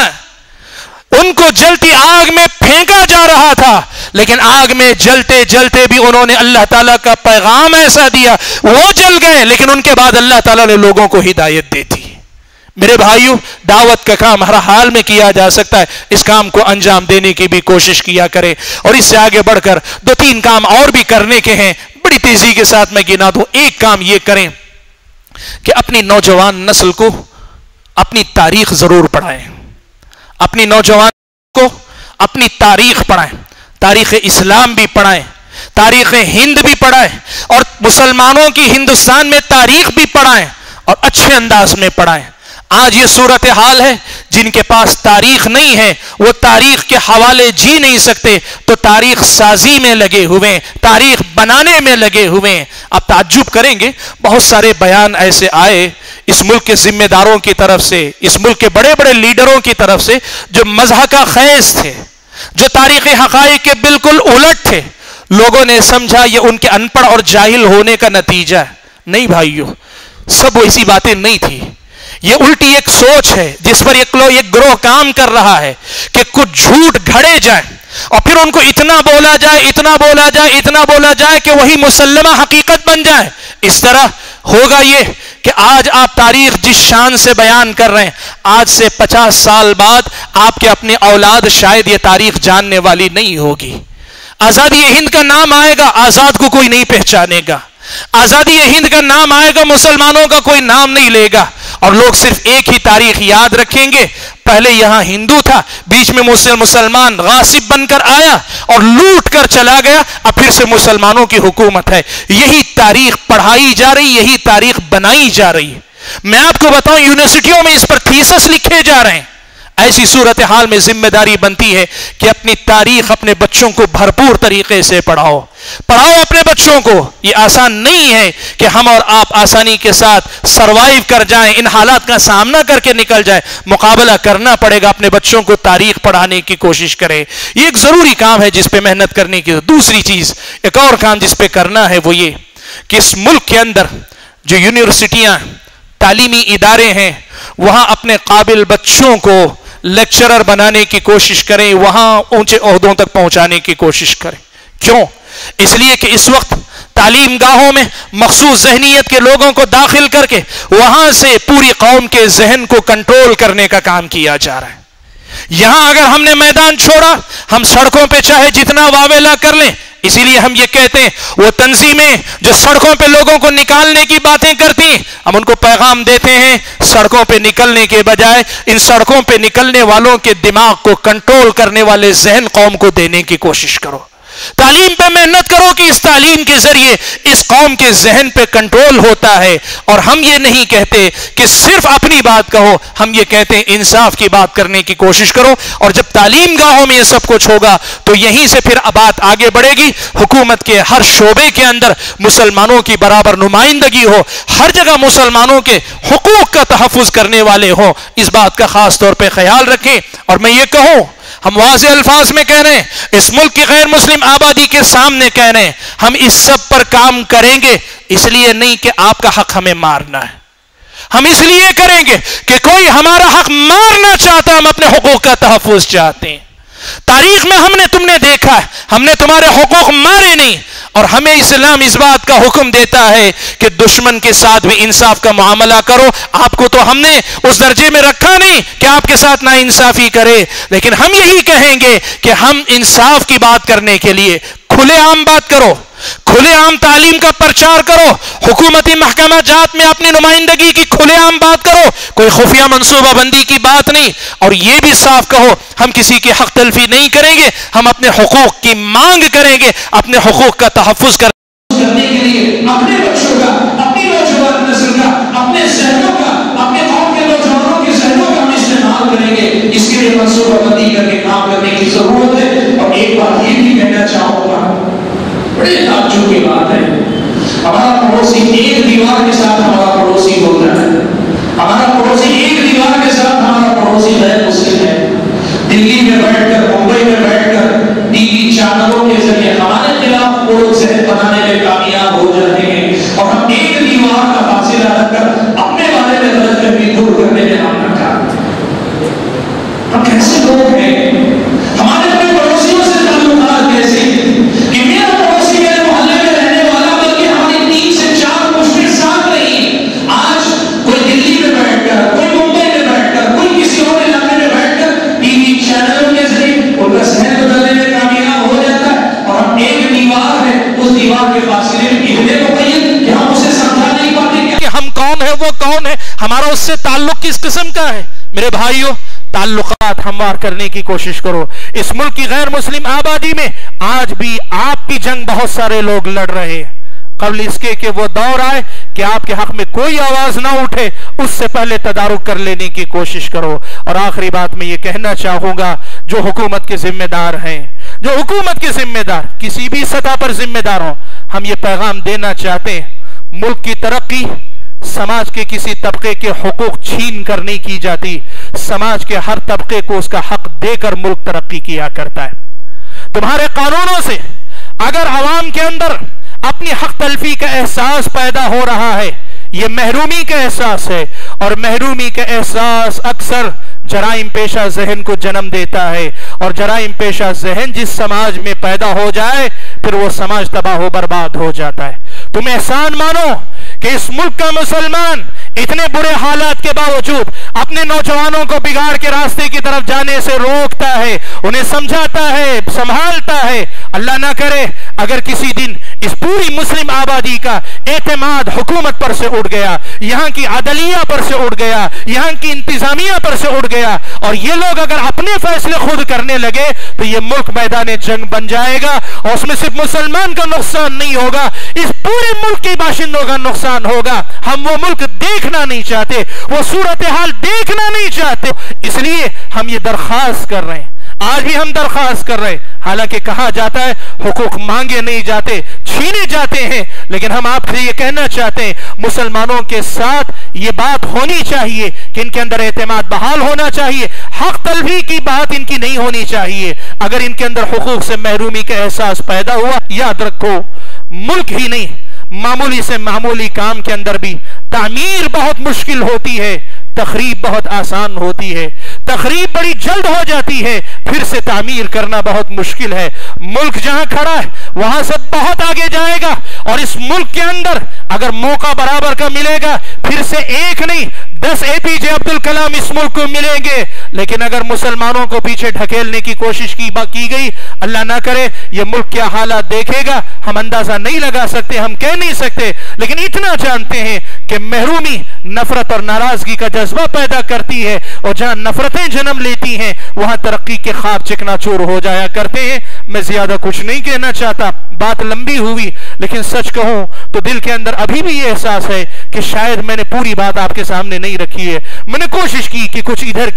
ان کو جلتی آگ میں پھینکا جا رہا تھا، لیکن آگ میں جلتے جلتے بھی انہوں نے اللہ تعالیٰ کا پیغام ایسا دیا، وہ جل گئے لیکن ان کے بعد اللہ تعالیٰ نے لوگوں کو ہدایت دی تھی. میرے بھائیوں، دعوت کا کام ہر حال میں کیا جا سکتا ہے، اس کام کو انجام دینے کی بھی کوشش کیا کرے. اور اس سے آگے بڑھ کر دو تین کام اور بھی کرنے کے ہیں، بڑی تیزی کے ساتھ میں گنا دوں. ایک کام یہ کریں کہ اپنی نوجوان نسل کو اپنی تاریخ ضرور پڑھائیں، اپنی نوجوان کو اپنی تاریخ پڑھائیں، تاریخ اسلام بھی پڑھائیں، تاریخ ہند بھی پڑھائیں، اور مسلمانوں کی ہندوستان میں تاریخ بھی پڑھائیں اور اچھے انداز میں پڑھائیں. آج یہ صورتحال ہے، جن کے پاس تاریخ نہیں ہے وہ تاریخ کے حوالے جی نہیں سکتے تو تاریخ سازی میں لگے ہوئے، تاریخ بنانے میں لگے ہوئے. آپ تعجب کریں گے، بہت سارے بیان ایسے آئے اس ملک کے ذمہ داروں کی طرف سے، اس ملک کے بڑے بڑے لیڈروں کی طرف سے جو مضحکہ خیز تھے، جو تاریخی حقائق کے بالکل الٹ تھے. لوگوں نے سمجھا یہ ان کے ان پڑھ اور جاہل ہونے کا نتیجہ ہے. نہیں بھائیو، سب ایسی باتیں نہیں تھی. یہ الٹی ایک سوچ ہے جس پر ایک لوگ ایک گروہ کام کر رہا ہے کہ کچھ جھوٹ گھڑے جائیں اور پھر ان کو اتنا بولا جائے اتنا بولا جائے اتنا بولا جائے کہ وہی مسلمہ حقیقت بن جائے. اس طرح ہوگا یہ کہ آج آپ تاریخ جس شان سے بیان کر رہے ہیں، آج سے پچاس سال بعد آپ کے اپنے اولاد شاید یہ تاریخ جاننے والی نہیں ہوگی. آزادی ہند کا نام آئے گا، آزاد کو کوئی نہیں پہچانے گا. آزادی ہند کا نام آئے گا، مسلمانوں کا کوئی نام نہیں لے گا، اور لوگ صرف ایک ہی تاریخ یاد رکھیں گے. پہلے یہاں ہندو تھا، بیچ میں مسلمان غاصب بن کر آیا اور لوٹ کر چلا گیا، اب پھر سے مسلمانوں کی حکومت ہے. یہی تاریخ پڑھائی جا رہی، یہی تاریخ بنائی جا رہی ہے. میں آپ کو بتاؤں، یونیورسٹیوں میں اس پر تھیسس لکھے جا رہے ہیں. ایسی صورتحال میں ذمہ داری بنتی ہے کہ اپنی تاریخ اپنے بچوں کو بھرپور طریقے سے پڑھاؤ پڑھاؤ اپنے بچوں کو. یہ آسان نہیں ہے کہ ہم اور آپ آسانی کے ساتھ سروائیو کر جائیں، ان حالات کا سامنا کر کے نکل جائیں. مقابلہ کرنا پڑے گا. اپنے بچوں کو تاریخ پڑھانے کی کوشش کریں. یہ ایک ضروری کام ہے جس پہ محنت کرنے کی. دوسری چیز، ایک اور کام جس پہ کرنا ہے وہ یہ کہ اس ملک کے اندر جو یونیورسٹیاں، تعلیمی ادارے ہیں، وہاں اپنے قابل بچوں کو لیکچرر بنانے کی کوشش کریں، وہاں اونچے عہدوں تک پہنچانے کی کوشش کریں. کیوں؟ اس لیے کہ اس وقت تعلیم گاہوں میں مخصوص ذہنیت کے لوگوں کو داخل کر کے وہاں سے پوری قوم کے ذہن کو کنٹرول کرنے کا کام کیا جا رہا ہے. یہاں اگر ہم نے میدان چھوڑا، ہم سڑکوں پہ چاہے جتنا واویلا کر لیں. اسی لیے ہم یہ کہتے ہیں وہ تنظیمیں جو سڑکوں پہ لوگوں کو نکالنے کی باتیں کرتی ہیں، ہم ان کو پیغام دیتے ہیں سڑکوں پہ نکلنے کے بجائے ان سڑکوں پہ نکلنے والوں کے دماغ کو کنٹرول کرنے والے ذہن قوم کو دینے کی کوشش کرو. تعلیم پہ محنت کرو کہ اس تعلیم کے ذریعے اس قوم کے ذہن پہ کنٹرول ہوتا ہے. اور ہم یہ نہیں کہتے کہ صرف اپنی بات کہو، ہم یہ کہتے ہیں انصاف کی بات کرنے کی کوشش کرو. اور جب تعلیم گاہوں میں یہ سب کچھ ہوگا تو یہیں سے پھر بات آگے بڑھے گی. حکومت کے ہر شعبے کے اندر مسلمانوں کی برابر نمائندگی ہو، ہر جگہ مسلمانوں کے حقوق کا تحفظ کرنے والے ہوں. اس بات کا خاص طور پہ خیال رکھیں. اور میں یہ کہوں، ہم واضح الفاظ میں کہہ رہے ہیں، اس ملک کی غیر مسلم آبادی کے سامنے کہہ رہے ہیں، ہم اس سب پر کام کریں گے. اس لیے نہیں کہ آپ کا حق ہمیں مارنا ہے، ہم اس لیے کریں گے کہ کوئی ہمارا حق مارنا چاہتا ہے، ہم اپنے حقوق کا تحفظ چاہتے ہیں۔ تاریخ میں ہم نے تم نے دیکھا ہے، ہم نے تمہارے حقوق مارے نہیں، اور ہمیں اسلام اس بات کا حکم دیتا ہے کہ دشمن کے ساتھ بھی انصاف کا معاملہ کرو۔ آپ کو تو ہم نے اس درجے میں رکھا نہیں کہ آپ کے ساتھ نا انصافی کرے، لیکن ہم یہی کہیں گے کہ ہم انصاف کی بات کرنے کے لیے کھلے عام بات کرو، کھلے عام تعلیم کا پرچار کرو، حکومتی محکمہ جات میں اپنی نمائندگی کی کھلے عام بات کرو، کوئی خفیہ منصوبہ بندی کی بات نہیں، اور یہ بھی صاف کہو ہم کسی کی حق تلفی نہیں کریں گے، ہم اپنے حقوق کی مانگ کریں گے، اپنے حقوق کا تحفظ کرنے کے لیے اپنے بچوں کا، اپنی نوجوان نسل کا، اپنے ذہنوں کا، اپنے قوم کے نوجوانوں کے ذہنوں کا ہم استعمال کریں گے۔ اس کے لیے منصوبہ بندی کر کے کام کرنے کی ضرورت ہے۔ اور ایک بات یہ بھی کہنا چاہوں گا، بڑے تعجب کی بات ہے، ہمارا پڑوسی ایک دیوار کے ساتھ ہمارا پڑوسی ہوتا ہے، ہمارا پڑوسی ایک دیوار کے ساتھ ہمارا پڑوسی غیر مسلم ہے، دلی میں بیٹھ کر، ممبئی میں بیٹھ کر ٹی وی چینلوں کے ذریعے ہمارے خلاف پورے ذہن بنانے میں کامیاب ہو جاتے ہیں، اور ہم ایک دیوار کا فاصلہ رکھ کر اپنے بارے میں غلط فہمی دور کرنے میں ہم ناکام ہیں۔ ہم کیسے لوگ ہیں؟ ہمارے اپنے پڑوسیوں سے تعلقات کیسے ہیں کہ میرا پڑوسی میرے محلے میں رہنے والا بلکہ ہماری تین سے چار مشکل ساتھ نہیں، آج کوئی دلی میں بیٹھ کر، کوئی ممبئی میں بیٹھ کر، کوئی کسی اور علاقے میں بیٹھ کر ٹی وی چینلوں کے ذریعے ان کا ذہن بدلنے میں کامیاب ہو جاتا ہے، اور ہم ایک دیوار ہے، اس دیوار کے فاصلے میں اتنے مقید کہ ہم اسے سمجھا نہیں پاتے کہ ہم کون ہے، وہ کون ہے، ہمارا اس سے تعلق کس قسم کا ہے۔ میرے بھائیوں، تعلقات ہموار کرنے کی کوشش کرو۔ اس ملک کی غیر مسلم آبادی میں آج بھی آپ کی جنگ بہت سارے لوگ لڑ رہے ہیں۔ قبل اس کے کہ وہ دور آئے کہ آپ کے حق میں کوئی آواز نہ اٹھے، اس سے پہلے تدارک کر لینے کی کوشش کرو۔ اور آخری بات میں یہ کہنا چاہوں گا، جو حکومت کے ذمہ دار ہیں، جو حکومت کے ذمہ دار کسی بھی سطح پر ذمہ دار ہوں، ہم یہ پیغام دینا چاہتے ہیں، ملک کی ترقی سماج کے کسی طبقے کے حقوق چھین کر نہیں کی جاتی، سماج کے ہر طبقے کو اس کا حق دے کر ملک ترقی کیا کرتا ہے۔ تمہارے قانونوں سے اگر عوام کے اندر اپنی حق تلفی کا احساس پیدا ہو رہا ہے، یہ محرومی کا احساس ہے، اور محرومی کا احساس اکثر جرائم پیشہ ذہن کو جنم دیتا ہے، اور جرائم پیشہ ذہن جس سماج میں پیدا ہو جائے پھر وہ سماج تباہ و برباد ہو جاتا ہے۔ تم احسان مانو کہ اس ملک کا مسلمان اتنے برے حالات کے باوجود اپنے نوجوانوں کو بگاڑ کے راستے کی طرف جانے سے روکتا ہے، انہیں سمجھاتا ہے، سنبھالتا ہے۔ اللہ نہ کرے اگر کسی دن اس پوری مسلم آبادی کا اعتماد حکومت پر سے اٹھ گیا، یہاں کی عدلیہ پر سے اٹھ گیا، یہاں کی انتظامیہ پر سے اٹھ گیا، اور یہ لوگ اگر اپنے فیصلے خود کرنے لگے تو یہ ملک میدان جنگ بن جائے گا، اور اس میں صرف مسلمان کا نقصان نہیں ہوگا، اس پورے ملک کے باشندوں کا نقصان ہوگا۔ ہم وہ ملک دیکھنا نہیں چاہتے، وہ صورتحال دیکھنا نہیں چاہتے، اس لیے ہم یہ درخواست کر رہے ہیں، آج بھی ہم درخواست کر رہے ہیں۔ حالانکہ کہا جاتا ہے حقوق مانگے نہیں جاتے، چھینے جاتے ہیں، لیکن ہم آپ سے یہ کہنا چاہتے ہیں مسلمانوں کے ساتھ یہ بات ہونی چاہیے کہ ان کے اندر اعتماد بحال ہونا چاہیے، حق تلفی کی بات ان کی نہیں ہونی چاہیے۔ اگر ان کے اندر حقوق سے محرومی کا احساس پیدا ہوا، یاد رکھو ملک ہی نہیں، معمولی سے معمولی کام کے اندر بھی تعمیر بہت مشکل ہوتی ہے، تخریب بہت آسان ہوتی ہے۔ تخریب بڑی جلد ہو جاتی ہے، پھر سے تعمیر کرنا بہت مشکل ہے۔ ملک جہاں کھڑا ہے وہاں سے بہت آگے جائے گا، اور اس ملک کے اندر اگر موقع برابر کا ملے گا پھر سے ایک نہیں دس اے پی جے عبد الکلام اس ملک کو ملیں گے۔ لیکن اگر مسلمانوں کو پیچھے ڈھکیلنے کی کوشش کی کی گئی، اللہ نہ کرے یہ ملک کیا حالات دیکھے گا ہم اندازہ نہیں لگا سکتے، ہم کہہ نہیں سکتے، لیکن اتنا جانتے ہیں کہ محرومی نفرت اور ناراضگی کا جذبہ پیدا کرتی ہے، اور جہاں نفرتیں جنم لیتی ہیں وہاں ترقی کے خواب چکنا چور ہو جایا کرتے ہیں۔ میں زیادہ کچھ نہیں کہنا چاہتا، بات لمبی ہوئی، لیکن سچ کہوں تو دل کے اندر ابھی بھی یہ احساس ہے کہ شاید میں نے پوری بات آپ کے سامنے نہیں رکھی ہے۔ میں نے کوشش کی کہ کچھ ادھر کی کچھ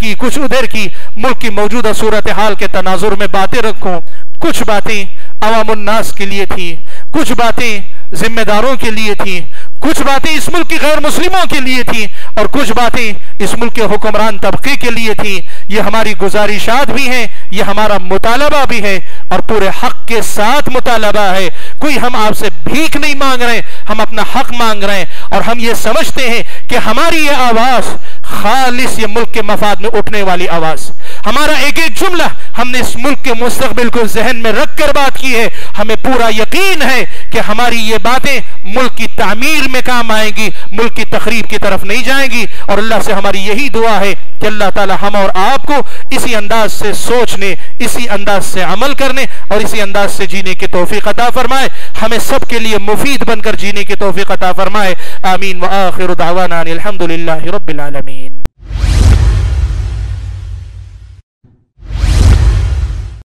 गुफ्तगू देर की मुल्क की मौजूदा सूरत हाल के तनाजुर में बातें रखूं। कुछ बातें अवामुन्नास के लिए थी, कुछ बातें जिम्मेदारों के लिए थी, कुछ बातें इस मुल्क की गैर मुस्लिमों के लिए थी, और कुछ बातें इस मुल्क के हुक्मरान तबके के लिए थी। ये हमारी गुजारिशात भी हैं, ये हमारा मुतालबा भी है, और पूरे हक के साथ मुतालबा है। कोई हम आपसे भीख नहीं मांग रहे, हम अपना हक मांग रहे हैं, और हम ये समझते हैं कि हमारी ये आवाज खालिस ये मुल्क के मफाद में उठने वाली आवाज, हमारा एक एक जुमला हमने इस मुल्क के मुस्तकबिल को जहन में रख कर बात की है। हमें पूरा यकीन है कि हमारी ये बातें मुल्क की तामीर में काम आएंगी, मुल्क की तखरीब की तरफ नहीं जाएंगी। और अल्लाह से हमारी यही दुआ है कि अल्लाह ताला हम और आपको इसी अंदाज से सोचने, इसी अंदाज से अमल करने और इसी अंदाज से जीने की तौफीक अता फरमाए। हमें सबके लिए मुफीद बनकर जीने की तौफीक अता फरमाए। आमीन व आखिर दावाना अनिल हम्दुलिल्लाहि रब्बिल आलमीन।